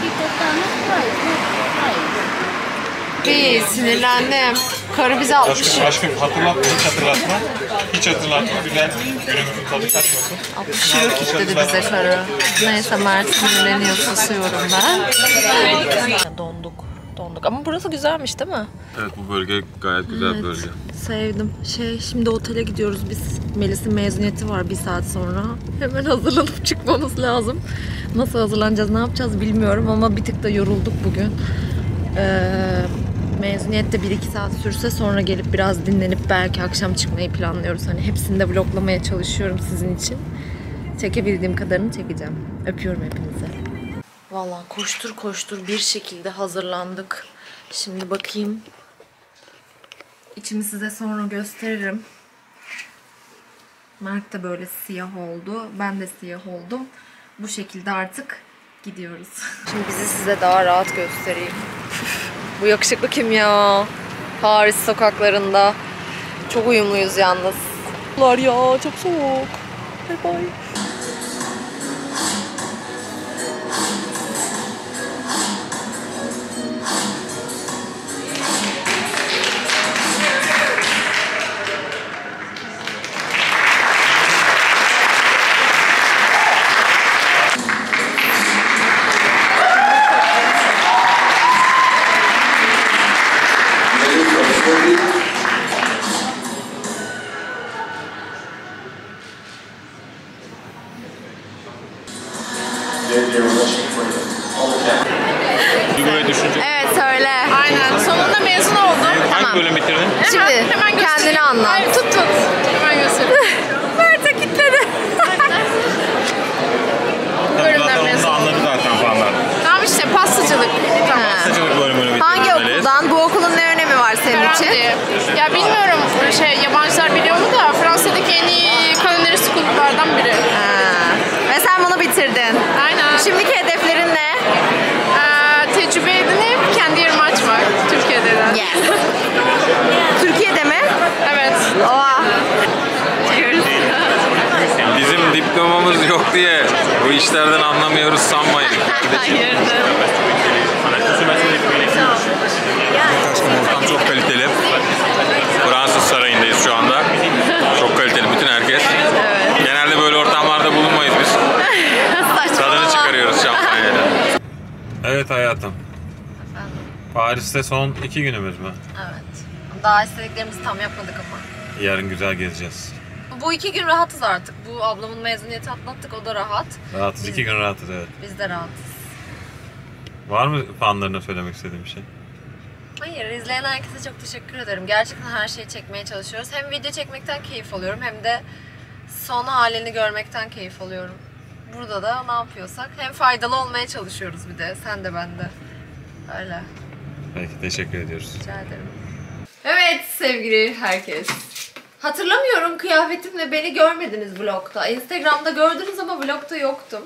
[SPEAKER 1] Bir sinirlendim. Karı bize 60
[SPEAKER 4] Aşkım hatırlatma, hiç hatırlatma. Güzel günümüzün tadı kaçmasın.
[SPEAKER 1] 60 euro kilitledi bize karı. Neyse Mert sinirleniyor, susuyorum ben. Donduk. donduk. Ama burası güzelmiş değil mi?
[SPEAKER 2] Evet, bu bölge gayet güzel bir bölge.
[SPEAKER 1] Sevdim. Şimdi otele gidiyoruz biz. Melis'in mezuniyeti var 1 saat sonra. Hemen hazırlanıp çıkmamız lazım. Nasıl hazırlanacağız, ne yapacağız bilmiyorum ama bir tık da yorulduk bugün. Mezuniyet de 1-2 saat sürse sonra gelip biraz dinlenip belki akşam çıkmayı planlıyoruz. Hani hepsini de vloglamaya çalışıyorum sizin için. Çekebildiğim kadarını çekeceğim. Öpüyorum hepinizi. Vallahi koştur koştur bir şekilde hazırlandık. Şimdi bakayım. İçimi size sonra gösteririm. Mert de böyle siyah oldu. Ben de siyah oldum. Bu şekilde artık gidiyoruz. Şimdi bizi size daha rahat göstereyim. Bu yakışıklı kim ya? Paris sokaklarında. Çok uyumluyuz yalnız. Ya çok soğuk. Bye bye.
[SPEAKER 2] Duygu ve düşünce.
[SPEAKER 1] Evet söyle.
[SPEAKER 3] Aynen. Sonunda mezun oldum.
[SPEAKER 2] Hangi bölüm bitirdin?
[SPEAKER 1] Şimdi
[SPEAKER 3] Hemen göstereyim.
[SPEAKER 1] kendini anlat.
[SPEAKER 3] Hayır, tut. Hemen göstereyim.
[SPEAKER 1] Mert'e kilitledi.
[SPEAKER 3] Bölümden
[SPEAKER 2] Zaten onu
[SPEAKER 3] mezun
[SPEAKER 2] da anladı zaten fanlar.
[SPEAKER 3] Tamam işte pastacılık. Tamam.
[SPEAKER 2] Pastacılık bölümünü bitirdin.
[SPEAKER 1] Hangi
[SPEAKER 2] Melis.
[SPEAKER 1] okuldan? Bu okulun ne önemi var senin için?
[SPEAKER 3] Ferrandi. Ya bilmiyorum yabancılar biliyor mu da Fransa'daki en iyi culinary school'lardan biri.
[SPEAKER 1] Ve sen bunu bitirdin.
[SPEAKER 3] Aynen.
[SPEAKER 1] Şimdiki hedeflerin ne?
[SPEAKER 3] Tecrübe edinip kendi yerimi açmak Türkiye'de de.
[SPEAKER 1] Yes. Türkiye'de mi?
[SPEAKER 3] Evet.
[SPEAKER 1] Oha.
[SPEAKER 2] Bizim diplomamız yok diye bu işlerden anlamıyoruz sanmayın. Ortam çok kaliteli. Fransız sarayındayız şu anda. Çok kaliteli bütün herkes.
[SPEAKER 1] Evet.
[SPEAKER 2] Genelde böyle ortamlarda bulunmayız biz. Tadını çıkarıyoruz şampanyayla. Evet hayatım. Paris'te son 2 günümüz mü?
[SPEAKER 1] Evet. Daha istediklerimizi tam yapmadık ama.
[SPEAKER 2] Yarın güzel gezeceğiz.
[SPEAKER 1] Bu 2 gün rahatız artık. Bu ablamın mezuniyeti atlattık, o da rahat.
[SPEAKER 2] Rahatız, 2 gün rahatız evet.
[SPEAKER 1] Biz de rahatız.
[SPEAKER 2] Var mı fanlarına söylemek istediğim bir şey?
[SPEAKER 1] Hayır, izleyen herkese çok teşekkür ederim. Gerçekten her şeyi çekmeye çalışıyoruz. Hem video çekmekten keyif alıyorum hem de son halini görmekten keyif alıyorum. Burada da ne yapıyorsak hem faydalı olmaya çalışıyoruz bir de. Sen de ben de. Öyle.
[SPEAKER 2] Peki, teşekkür ediyoruz.
[SPEAKER 1] Rica ederim. Evet sevgili herkes. Hatırlamıyorum kıyafetimle beni görmediniz vlogta. Instagram'da gördünüz ama vlogta yoktum.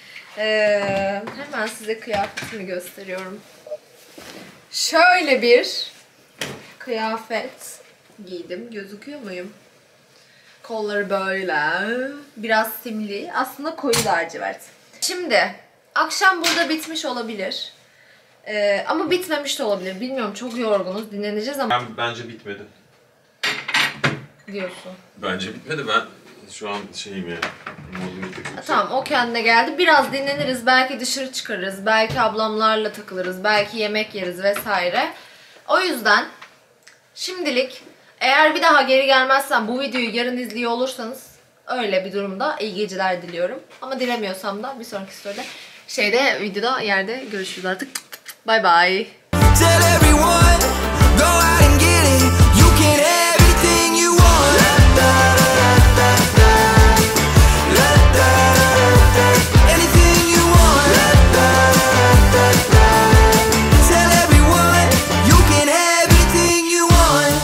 [SPEAKER 1] Hemen size kıyafetimi gösteriyorum. Şöyle bir kıyafet giydim. Gözüküyor muyum? Kolları böyle. Biraz simli. Aslında koyu lacivert. Şimdi akşam burada bitmiş olabilir. Ama bitmemiş de olabilir. Bilmiyorum, çok yorgunuz. Dinleneceğiz ama...
[SPEAKER 2] Bence bitmedi.
[SPEAKER 1] Diyorsun.
[SPEAKER 2] Bence bitmedi. Ben şu an şeyim yani.
[SPEAKER 1] Tamam, o kendine geldi. Biraz dinleniriz. Belki dışarı çıkarız. Belki ablamlarla takılırız. Belki yemek yeriz vesaire. O yüzden şimdilik eğer bir daha geri gelmezsem bu videoyu yarın izliyor olursanız öyle bir durumda iyi geceler diliyorum. Ama dilemiyorsam da bir sonraki story'de videoda yerde görüşürüz artık. Bye bye.
[SPEAKER 6] Tell everyone, go out and get it. You can have everything you want. Anything you want. Tell everyone, you can have anything you want.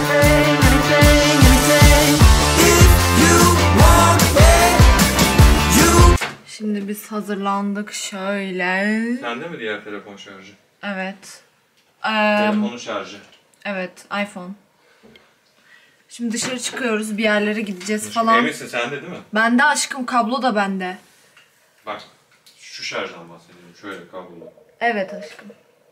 [SPEAKER 6] Anything, if you want it, you.
[SPEAKER 1] Şimdi biz hazırlandık şöyle.
[SPEAKER 2] Sende mi diğer telefon şarjı?
[SPEAKER 1] Evet.
[SPEAKER 2] Telefonun şarjı.
[SPEAKER 1] Evet, iPhone. Şimdi dışarı çıkıyoruz, bir yerlere gideceğiz falan.
[SPEAKER 2] Eminsin sende değil mi?
[SPEAKER 1] Bende aşkım, kablo da bende.
[SPEAKER 2] Bak şu şarjdan bahsediyorum. Şöyle kablolu.
[SPEAKER 1] Evet aşkım.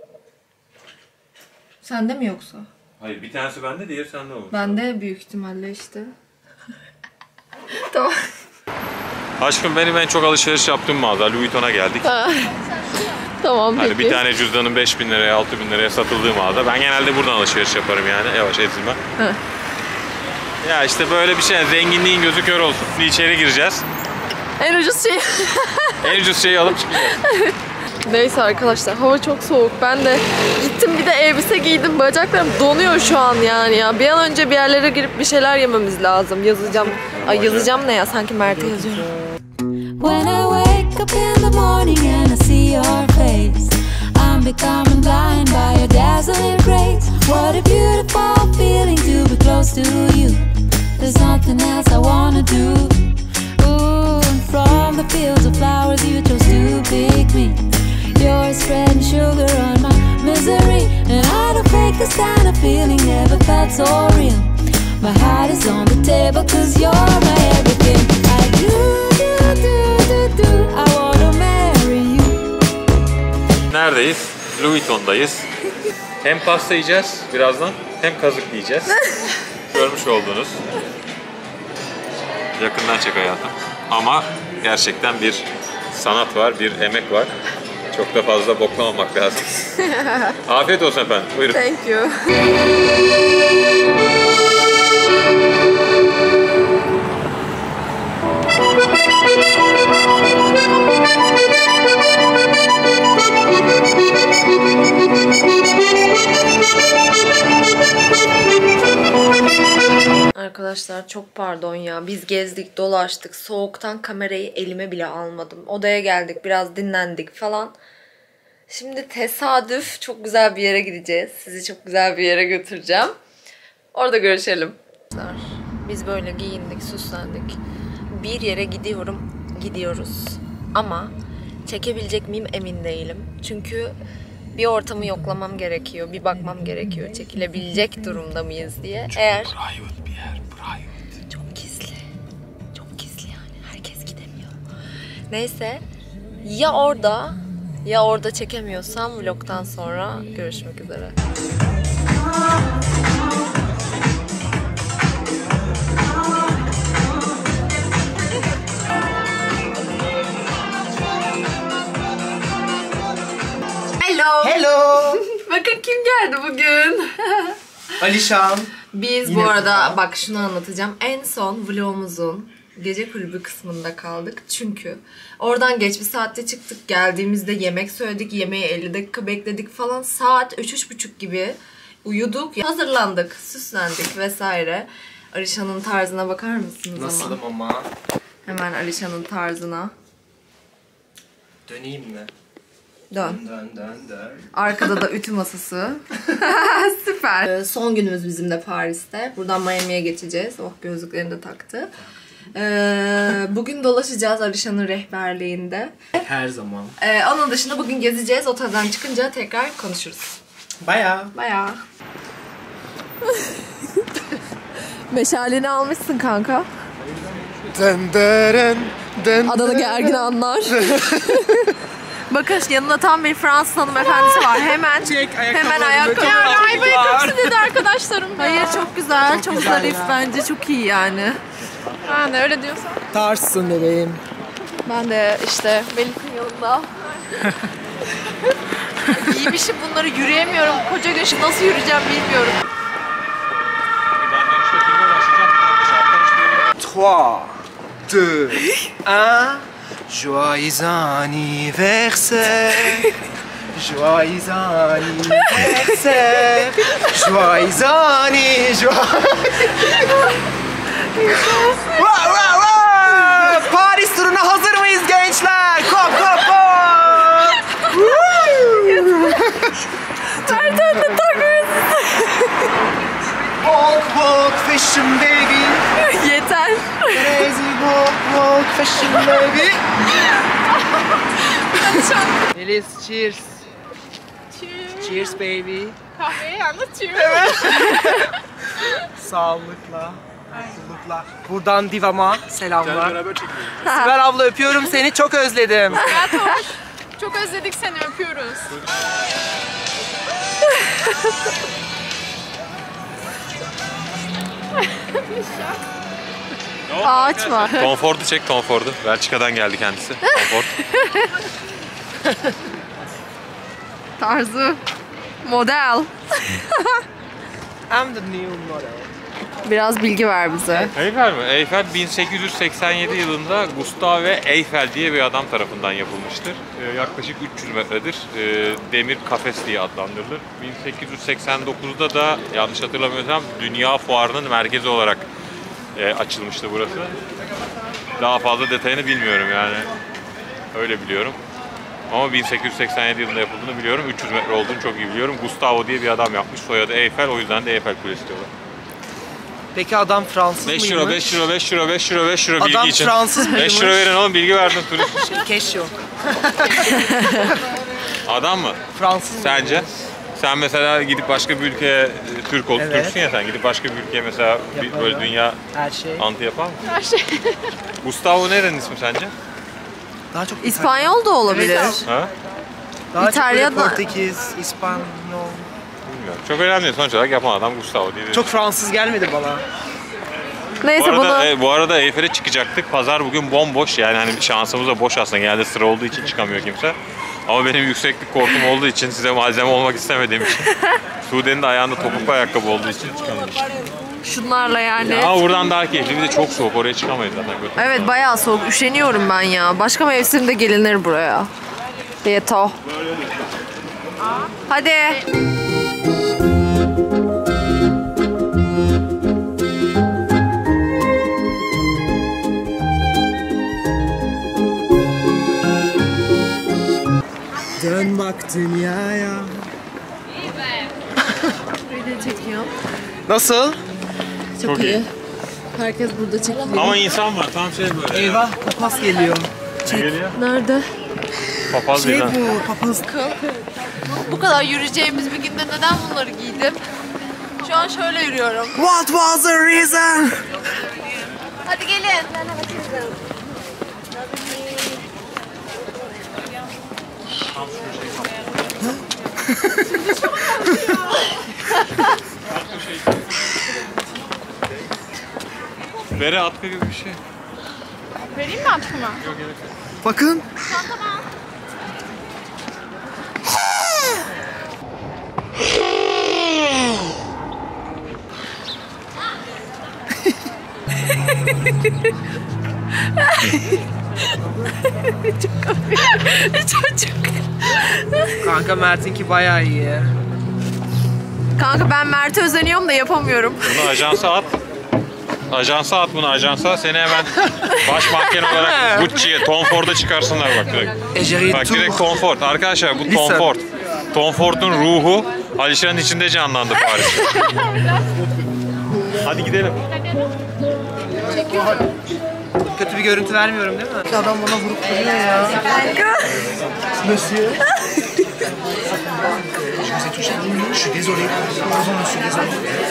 [SPEAKER 1] Sende mi yoksa?
[SPEAKER 2] Hayır, bir tanesi bende, diğeri sende olur.
[SPEAKER 1] Bende büyük ihtimalle işte. Tamam.
[SPEAKER 2] Aşkım, benim en çok alışveriş yaptığım mağaza Louis Vuitton'a geldik.
[SPEAKER 1] Tamam
[SPEAKER 2] Hani
[SPEAKER 1] peki.
[SPEAKER 2] bir tane cüzdanın 5.000 liraya 6.000 liraya satıldığı mağaza. Ben genelde buradan alışveriş yaparım yani. Yavaş ezilme.
[SPEAKER 1] Heh.
[SPEAKER 2] Ya işte böyle bir şey. Zenginliğin gözü kör olsun. Şimdi içeri gireceğiz.
[SPEAKER 1] En ucuz şey.
[SPEAKER 2] En ucuz şeyi alıp çıkacağız.
[SPEAKER 1] Neyse arkadaşlar, hava çok soğuk. Ben de gittim bir de elbise giydim. Bacaklarım donuyor şu an yani ya. Bir an önce bir yerlere girip bir şeyler yememiz lazım. Yazacağım. Ay yazacağım ne ya? Sanki Mert'e yazıyorum.
[SPEAKER 7] When I wake up in the morning and I see your face, I'm becoming blind by your dazzling grace. What a beautiful feeling to be close to you. There's nothing else I wanna do. Ooh, and from the fields of flowers you chose to pick me. You're spreading sugar on my misery, and I don't fake this kind of feeling, never felt so real. My heart is on the table 'cause you're my everything. I do. I wanna marry you.
[SPEAKER 2] Neredeyiz? Louis Vuitton'dayız. Hem pasta yiyeceğiz birazdan hem kazık yiyeceğiz. Görmüş olduğunuz. Yakından çek hayatım. Ama gerçekten bir sanat var, bir emek var. Çok da fazla boklamamak lazım. Afiyet olsun efendim. Buyurun.
[SPEAKER 1] Thank you. Arkadaşlar çok pardon ya. Biz gezdik, dolaştık. Soğuktan kamerayı elime bile almadım. Odaya geldik, biraz dinlendik falan. Şimdi tesadüf çok güzel bir yere gideceğiz. Sizi çok güzel bir yere götüreceğim. Orada görüşelim. Biz böyle giyindik, süslendik. Bir yere gidiyoruz. Ama çekebilecek miyim emin değilim. Çünkü bir ortamı yoklamam gerekiyor, bir bakmam gerekiyor. Çekilebilecek durumda mıyız diye. Eğer
[SPEAKER 2] Private bir yer, private.
[SPEAKER 1] çok gizli. Çok gizli yani. Herkes gidemiyor. Neyse. Ya orada çekemiyorsam vlogtan sonra görüşmek üzere. Hello.
[SPEAKER 8] Hello.
[SPEAKER 1] Bakın kim geldi bugün.
[SPEAKER 8] Alişan.
[SPEAKER 1] Biz
[SPEAKER 8] Yine
[SPEAKER 1] bu arada
[SPEAKER 8] burada.
[SPEAKER 1] bak şunu anlatacağım. En son vlogumuzun gece kulübü kısmında kaldık. Çünkü oradan geç bir saatte çıktık. Geldiğimizde yemek söyledik. Yemeği 50 dakika bekledik falan. Saat 3-3.30 gibi uyuduk. Hazırlandık, süslendik vesaire. Alişan'ın tarzına bakar mısınız
[SPEAKER 8] Nasılım
[SPEAKER 1] ama?
[SPEAKER 8] ama?
[SPEAKER 1] Hemen Alişan'ın tarzına.
[SPEAKER 8] Döneyim mi?
[SPEAKER 1] Dön.
[SPEAKER 8] Dön.
[SPEAKER 1] Arkada da ütü masası. Süper. Son günümüz bizim de Paris'te. Buradan Miami'ye geçeceğiz. Oh, gözlüklerini de taktı. Bugün dolaşacağız Alişan'ın rehberliğinde.
[SPEAKER 8] Her zaman.
[SPEAKER 1] Onun dışında bugün gezeceğiz. Otelden çıkınca tekrar konuşuruz.
[SPEAKER 8] Bayağı.
[SPEAKER 1] Bayağı. Meşaleni almışsın kanka. Adana gergin anlar. Bakın yanında tam bir Fransız hanımefendisi var. Hemen ayakkabı.
[SPEAKER 3] Ay bu ayakkabısı dedi arkadaşlarım.
[SPEAKER 1] Hayır çok güzel, çok
[SPEAKER 8] güzel
[SPEAKER 1] zarif
[SPEAKER 8] ya.
[SPEAKER 1] bence, çok iyi yani.
[SPEAKER 3] Ha ne öyle diyorsan.
[SPEAKER 8] Tarsın bebeğim.
[SPEAKER 1] Ben de işte Melih'in yanında. Giymişim bunları, yürüyemiyorum. Koca güneşi nasıl yürüyeceğim bilmiyorum.
[SPEAKER 2] Ben dönüşte filme başlayacağım. Dışarıdan işte
[SPEAKER 8] 3, 2, 1. Joyeux anniversaire. Joyeux anniversaire. Joyeux anniversaire. Paris turuna hazır mıyız gençler? Kop kop kop.
[SPEAKER 1] Nereden de takmıyorsun?
[SPEAKER 8] Walk fashion baby.
[SPEAKER 1] Yeter.
[SPEAKER 8] Crazy walk fashion baby. Melis cheers. Cheers baby.
[SPEAKER 3] Kahveyi anlatıyor.
[SPEAKER 8] Sağlıkla. Mutlulukla. Buradan Divam'a selamlar. Sibel abla öpüyorum seni, çok özledim.
[SPEAKER 3] Çok özledik seni, öpüyoruz.
[SPEAKER 1] Ağaç var.
[SPEAKER 2] Tom Ford'u çek, Tom Ford'u. Belçika'dan geldi kendisi. Tom Ford.
[SPEAKER 1] tarzı model.
[SPEAKER 8] I'm the new model.
[SPEAKER 1] Biraz bilgi ver bize.
[SPEAKER 4] Eyfel mi? Eyfel 1887 yılında Gustave Eiffel diye bir adam tarafından yapılmıştır. Yaklaşık 300 metredir. Demir kafes diye adlandırılır. 1889'da da yanlış hatırlamıyorsam Dünya Fuarı'nın merkezi olarak açılmıştı burası. Daha fazla detayını bilmiyorum yani. Öyle biliyorum. Ama 1887 yılında yapıldığını biliyorum. 300 metre olduğunu çok iyi biliyorum. Gustavo diye bir adam yapmış. Soyadı Eiffel. O yüzden de Eiffel Kulesi diyorlar.
[SPEAKER 8] Peki adam Fransız
[SPEAKER 4] 5
[SPEAKER 8] mıymış?
[SPEAKER 4] euro, 5 euro, 5 euro, 5 euro, 5 euro bilgi
[SPEAKER 8] Adam
[SPEAKER 4] için.
[SPEAKER 8] Fransız
[SPEAKER 4] 5 euro
[SPEAKER 8] mıymış?
[SPEAKER 4] verin oğlum, bilgi verdin turist.
[SPEAKER 8] Keş yok.
[SPEAKER 4] Adam mı?
[SPEAKER 8] Fransız mı?
[SPEAKER 4] Sence? Sen mesela gidip başka bir ülkeye, Türk olup
[SPEAKER 8] Evet.
[SPEAKER 4] Türksün ya sen, gidip başka bir ülkeye mesela
[SPEAKER 8] Yaparım.
[SPEAKER 4] böyle dünya
[SPEAKER 8] Her şey.
[SPEAKER 4] antı yapar mı? Her şey. Gustavo nerenin ismi sence?
[SPEAKER 8] Daha çok
[SPEAKER 1] İspanyol da olabilir.
[SPEAKER 4] Ha?
[SPEAKER 8] Daha
[SPEAKER 1] İtalya'da-
[SPEAKER 8] çok böyle Portekiz, İspanyol.
[SPEAKER 4] Bilmiyorum. Çok önemli değil. Sonuç olarak yapan adam Gustavo diye.
[SPEAKER 8] Çok Fransız gelmedi bana.
[SPEAKER 1] Neyse
[SPEAKER 4] Bu arada Eyfel'e çıkacaktık. Pazar bugün bomboş. Yani hani şansımız da boş aslında. Genelde sıra olduğu için çıkamıyor kimse. Ama benim yükseklik korkum olduğu için, size malzeme olmak istemediğim için. Sude'nin de ayağında topuklu ayakkabı olduğu için çıkamıyorum.
[SPEAKER 1] şunlarla yani.
[SPEAKER 4] Ama buradan daha keyifli. Bir de çok soğuk. Oraya çıkamayız zaten.
[SPEAKER 1] Evet bayağı soğuk. Üşeniyorum ben ya. Başka mevsimde gelinir buraya. Yeto. Hadi.
[SPEAKER 8] Dön bak dünyaya.
[SPEAKER 1] Video çekiyor.
[SPEAKER 8] Nasıl?
[SPEAKER 1] Çok iyi. Herkes burada çekiyor.
[SPEAKER 4] Ama insan var. Tam şey böyle.
[SPEAKER 8] Eyvah, papaz geliyor.
[SPEAKER 4] Ne geliyor?
[SPEAKER 1] Nerede?
[SPEAKER 4] Papaz
[SPEAKER 8] Şey
[SPEAKER 4] değil ha.
[SPEAKER 8] bu, papaz.
[SPEAKER 1] Bu kadar yürüyeceğimiz bir günde neden bunları giydim? Şu an şöyle yürüyorum.
[SPEAKER 8] What was the reason?
[SPEAKER 1] Hadi gelin.
[SPEAKER 4] Bere atkı gibi bir şey.
[SPEAKER 3] Vereyim mi atkımı?
[SPEAKER 8] Bakın.
[SPEAKER 1] Çocuk.
[SPEAKER 8] Kanka Mert'inki bayağı iyi.
[SPEAKER 1] Kanka ben Mert'e özeniyorum da yapamıyorum.
[SPEAKER 4] Bunu ajansa at. Ajansa at bunu, ajansa. Seni hemen baş manken olarak Gucci'ye, Tom Ford'a çıkarsınlar bak direkt.
[SPEAKER 8] Ejeri
[SPEAKER 4] Bak direkt Tom Ford. Arkadaşlar bu Tom
[SPEAKER 8] Listen.
[SPEAKER 4] Ford. Tom Ford'un ruhu Alişan'ın içinde canlandı Paris. Hadi gidelim.
[SPEAKER 8] Kötü bir görüntü vermiyorum değil mi? Adam bana vurup duruyor ya. Monsieur. Je suis désolé. Pardon, monsieur, désolé.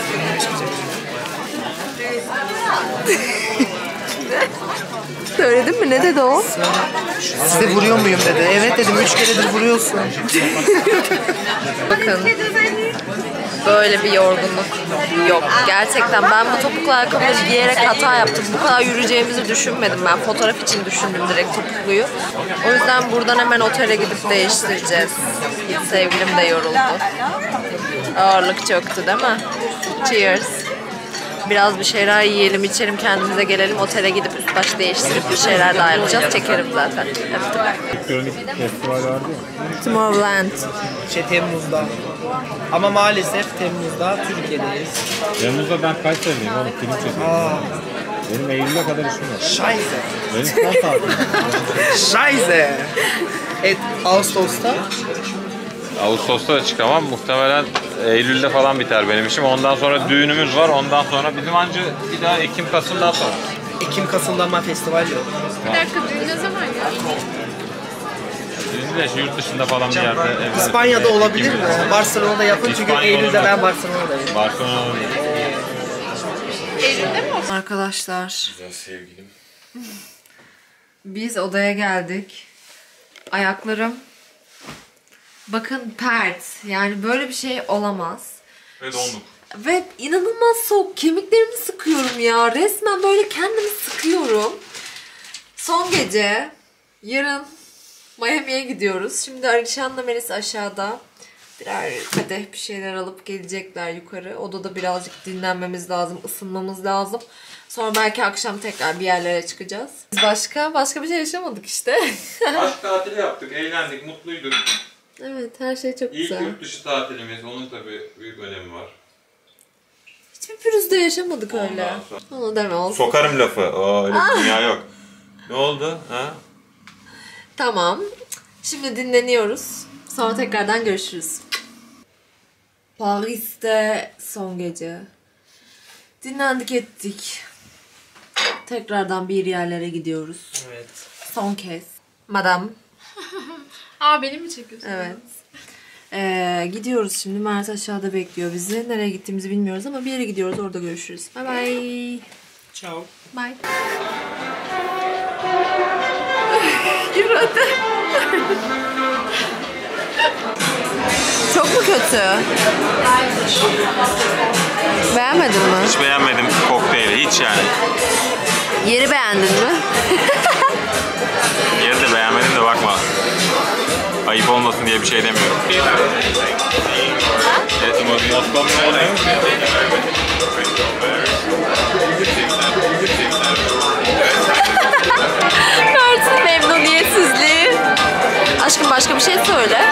[SPEAKER 1] Söyledin mi? Ne dedi o?
[SPEAKER 8] Size vuruyor muyum dedi. Evet dedim, 3 keredir vuruyorsun.
[SPEAKER 1] Bakın. Böyle bir yorgunluk yok. Gerçekten ben bu topuklu ayakkabıları giyerek hata yaptım. Bu kadar yürüyeceğimizi düşünmedim ben. Fotoğraf için düşündüm direkt topukluyu. O yüzden buradan hemen otele gidip değiştireceğiz. Sevgilim de yoruldu. Ağırlık çöktü değil mi? Cheers. Biraz bir şeyler yiyelim, içelim, kendimize gelelim. Otele gidip üst baş değiştirip bir şeyler daha yapacağız. Çekerim zaten.
[SPEAKER 4] Elektronik festival vardı ya.
[SPEAKER 1] Tomorrowland.
[SPEAKER 8] Temmuz'da. Ama maalesef Temmuz'da Türkiye'deyiz.
[SPEAKER 4] Temmuz'da ben Kayseri'deyim oğlum, film çekiyorum. Benim Eylül'e kadar işim var.
[SPEAKER 8] Scheiße.
[SPEAKER 4] Benim son tatilim.
[SPEAKER 8] Scheiße. Ağustos'ta.
[SPEAKER 4] Ağustos'ta da çıkamam. Muhtemelen Eylül'de falan biter benim işim. Ondan sonra düğünümüz var. Ondan sonra bizim anca bir daha Ekim-Kasım'dan sonra.
[SPEAKER 8] Ekim-Kasım'da ama festival yok.
[SPEAKER 3] Bir dakika düğün ne zaman ya?
[SPEAKER 4] Düğünü de işte yurt dışında falan bir yerde.
[SPEAKER 8] İspanya'da olabilir mi? Barcelona'da yapın çünkü
[SPEAKER 4] İspanya'da
[SPEAKER 8] Eylül'de
[SPEAKER 4] olabilir.
[SPEAKER 8] ben Barcelona'dayım.
[SPEAKER 4] Barcelona'da.
[SPEAKER 3] Eylül'de mi o?
[SPEAKER 1] Arkadaşlar,
[SPEAKER 4] Güzel sevgilim.
[SPEAKER 1] biz odaya geldik. Ayaklarım bakın pert. Yani böyle bir şey olamaz.
[SPEAKER 4] Ve dondum.
[SPEAKER 1] Ve inanılmaz soğuk. Kemiklerimi sıkıyorum ya. Resmen böyle kendimi sıkıyorum. Son gece. Yarın Miami'ye gidiyoruz. Şimdi Alişan'la Melis aşağıda birer kadeh bir şeyler alıp gelecekler yukarı. Odada birazcık dinlenmemiz lazım, ısınmamız lazım. Sonra belki akşam tekrar bir yerlere çıkacağız. Biz başka bir şey yaşamadık işte.
[SPEAKER 2] Aşk tatili yaptık, eğlendik, mutluyduk.
[SPEAKER 1] Evet, her şey çok
[SPEAKER 2] İlk
[SPEAKER 1] güzel.
[SPEAKER 2] yurt dışı tatilimiz, onun tabii büyük önemi var.
[SPEAKER 1] Hiçbir pürüzde yaşamadık öyle. Onu deme olsun.
[SPEAKER 2] Sokarım lafı. Öyle bir dünya yok. Ne oldu? Ha?
[SPEAKER 1] Tamam. Şimdi dinleniyoruz. Sonra tekrardan görüşürüz. Paris'te son gece. Dinlendik ettik. Tekrardan bir yerlere gidiyoruz.
[SPEAKER 8] Evet.
[SPEAKER 1] Son kez. Madam.
[SPEAKER 3] Aa beni mi çekiyorsun?
[SPEAKER 1] Evet. Gidiyoruz şimdi. Mert aşağıda bekliyor bizi. Nereye gittiğimizi bilmiyoruz ama bir yere gidiyoruz. Orada görüşürüz. Bye bye.
[SPEAKER 8] Ciao.
[SPEAKER 1] Bye. Yürü hadi. Çok mu kötü? Beğenmedin mi?
[SPEAKER 2] Hiç beğenmedim kokteyli, hiç yani.
[SPEAKER 1] Yeri beğendin mi?
[SPEAKER 2] Yeri de beğenmedim de bakma. Ayıp olmasın diye bir şey demiyorum.
[SPEAKER 1] Mert'in memnuniyetsizliği. Aşkım başka bir şey söyle.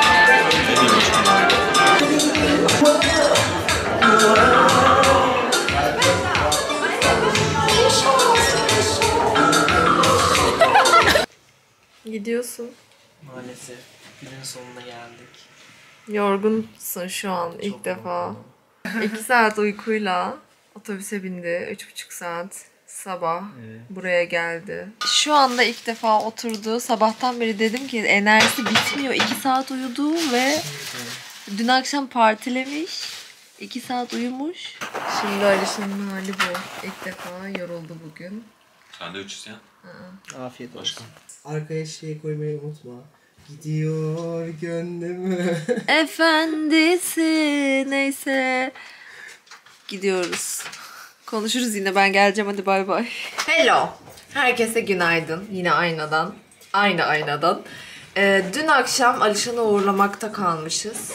[SPEAKER 1] Gidiyorsun.
[SPEAKER 8] Maalesef günün sonuna geldik.
[SPEAKER 1] Yorgunsun şu an ilk defa. 2 saat uykuyla otobüse bindi. 3,5 saat sabah buraya geldi. Şu anda ilk defa oturdu. Sabahtan beri dedim ki enerjisi bitmiyor. 2 saat uyudu ve dün akşam partilemiş. 2 saat uyumuş. Şimdi Alişan'ın hali bu. İlk defa yoruldu bugün.
[SPEAKER 2] Sen de 3 isyan.
[SPEAKER 8] Afiyet olsun. Arkaya şey koymayı unutma. Gidiyor gönlümü.
[SPEAKER 1] Efendisi neyse. Gidiyoruz. Konuşuruz yine, ben geleceğim, hadi bay bay. Hello. Herkese günaydın. Yine aynadan. Aynı aynadan. Dün akşam Alişan'ı uğurlamakta kalmışız.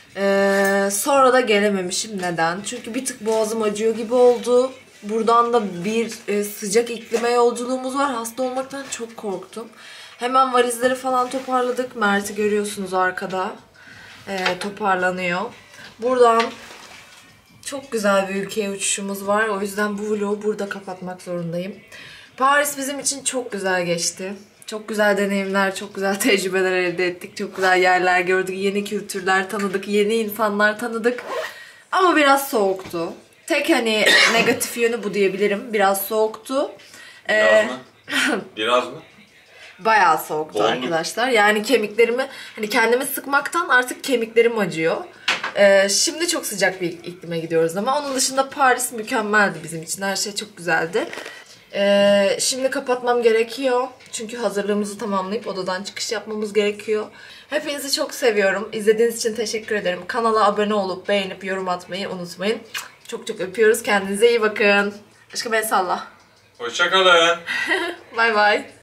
[SPEAKER 1] Sonra da gelememişim. Neden? Çünkü bir tık boğazım acıyor gibi oldu. Buradan da bir sıcak iklime yolculuğumuz var. Hasta olmaktan çok korktum. Hemen valizleri falan toparladık. Mert'i görüyorsunuz arkada. Toparlanıyor. Buradan çok güzel bir ülkeye uçuşumuz var. O yüzden bu vlogu burada kapatmak zorundayım. Paris bizim için çok güzel geçti. Çok güzel deneyimler, çok güzel tecrübeler elde ettik. Çok güzel yerler gördük, yeni kültürler tanıdık, yeni insanlar tanıdık. Ama biraz soğuktu. Tek hani negatif yönü bu diyebilirim. Biraz soğuktu.
[SPEAKER 2] Biraz mı? Biraz mı?
[SPEAKER 1] Bayağı soğuktu
[SPEAKER 2] Dondum.
[SPEAKER 1] arkadaşlar. Yani kemiklerimi, hani kendimi sıkmaktan artık kemiklerim acıyor. Şimdi çok sıcak bir iklime gidiyoruz ama onun dışında Paris mükemmeldi bizim için. Her şey çok güzeldi. Şimdi kapatmam gerekiyor. Çünkü hazırlığımızı tamamlayıp odadan çıkış yapmamız gerekiyor. Hepinizi çok seviyorum. İzlediğiniz için teşekkür ederim. Kanala abone olup beğenip yorum atmayı unutmayın. Çok çok öpüyoruz. Kendinize iyi bakın. Aşkım el salla.
[SPEAKER 2] Hoşçakalın.
[SPEAKER 1] Bay bay.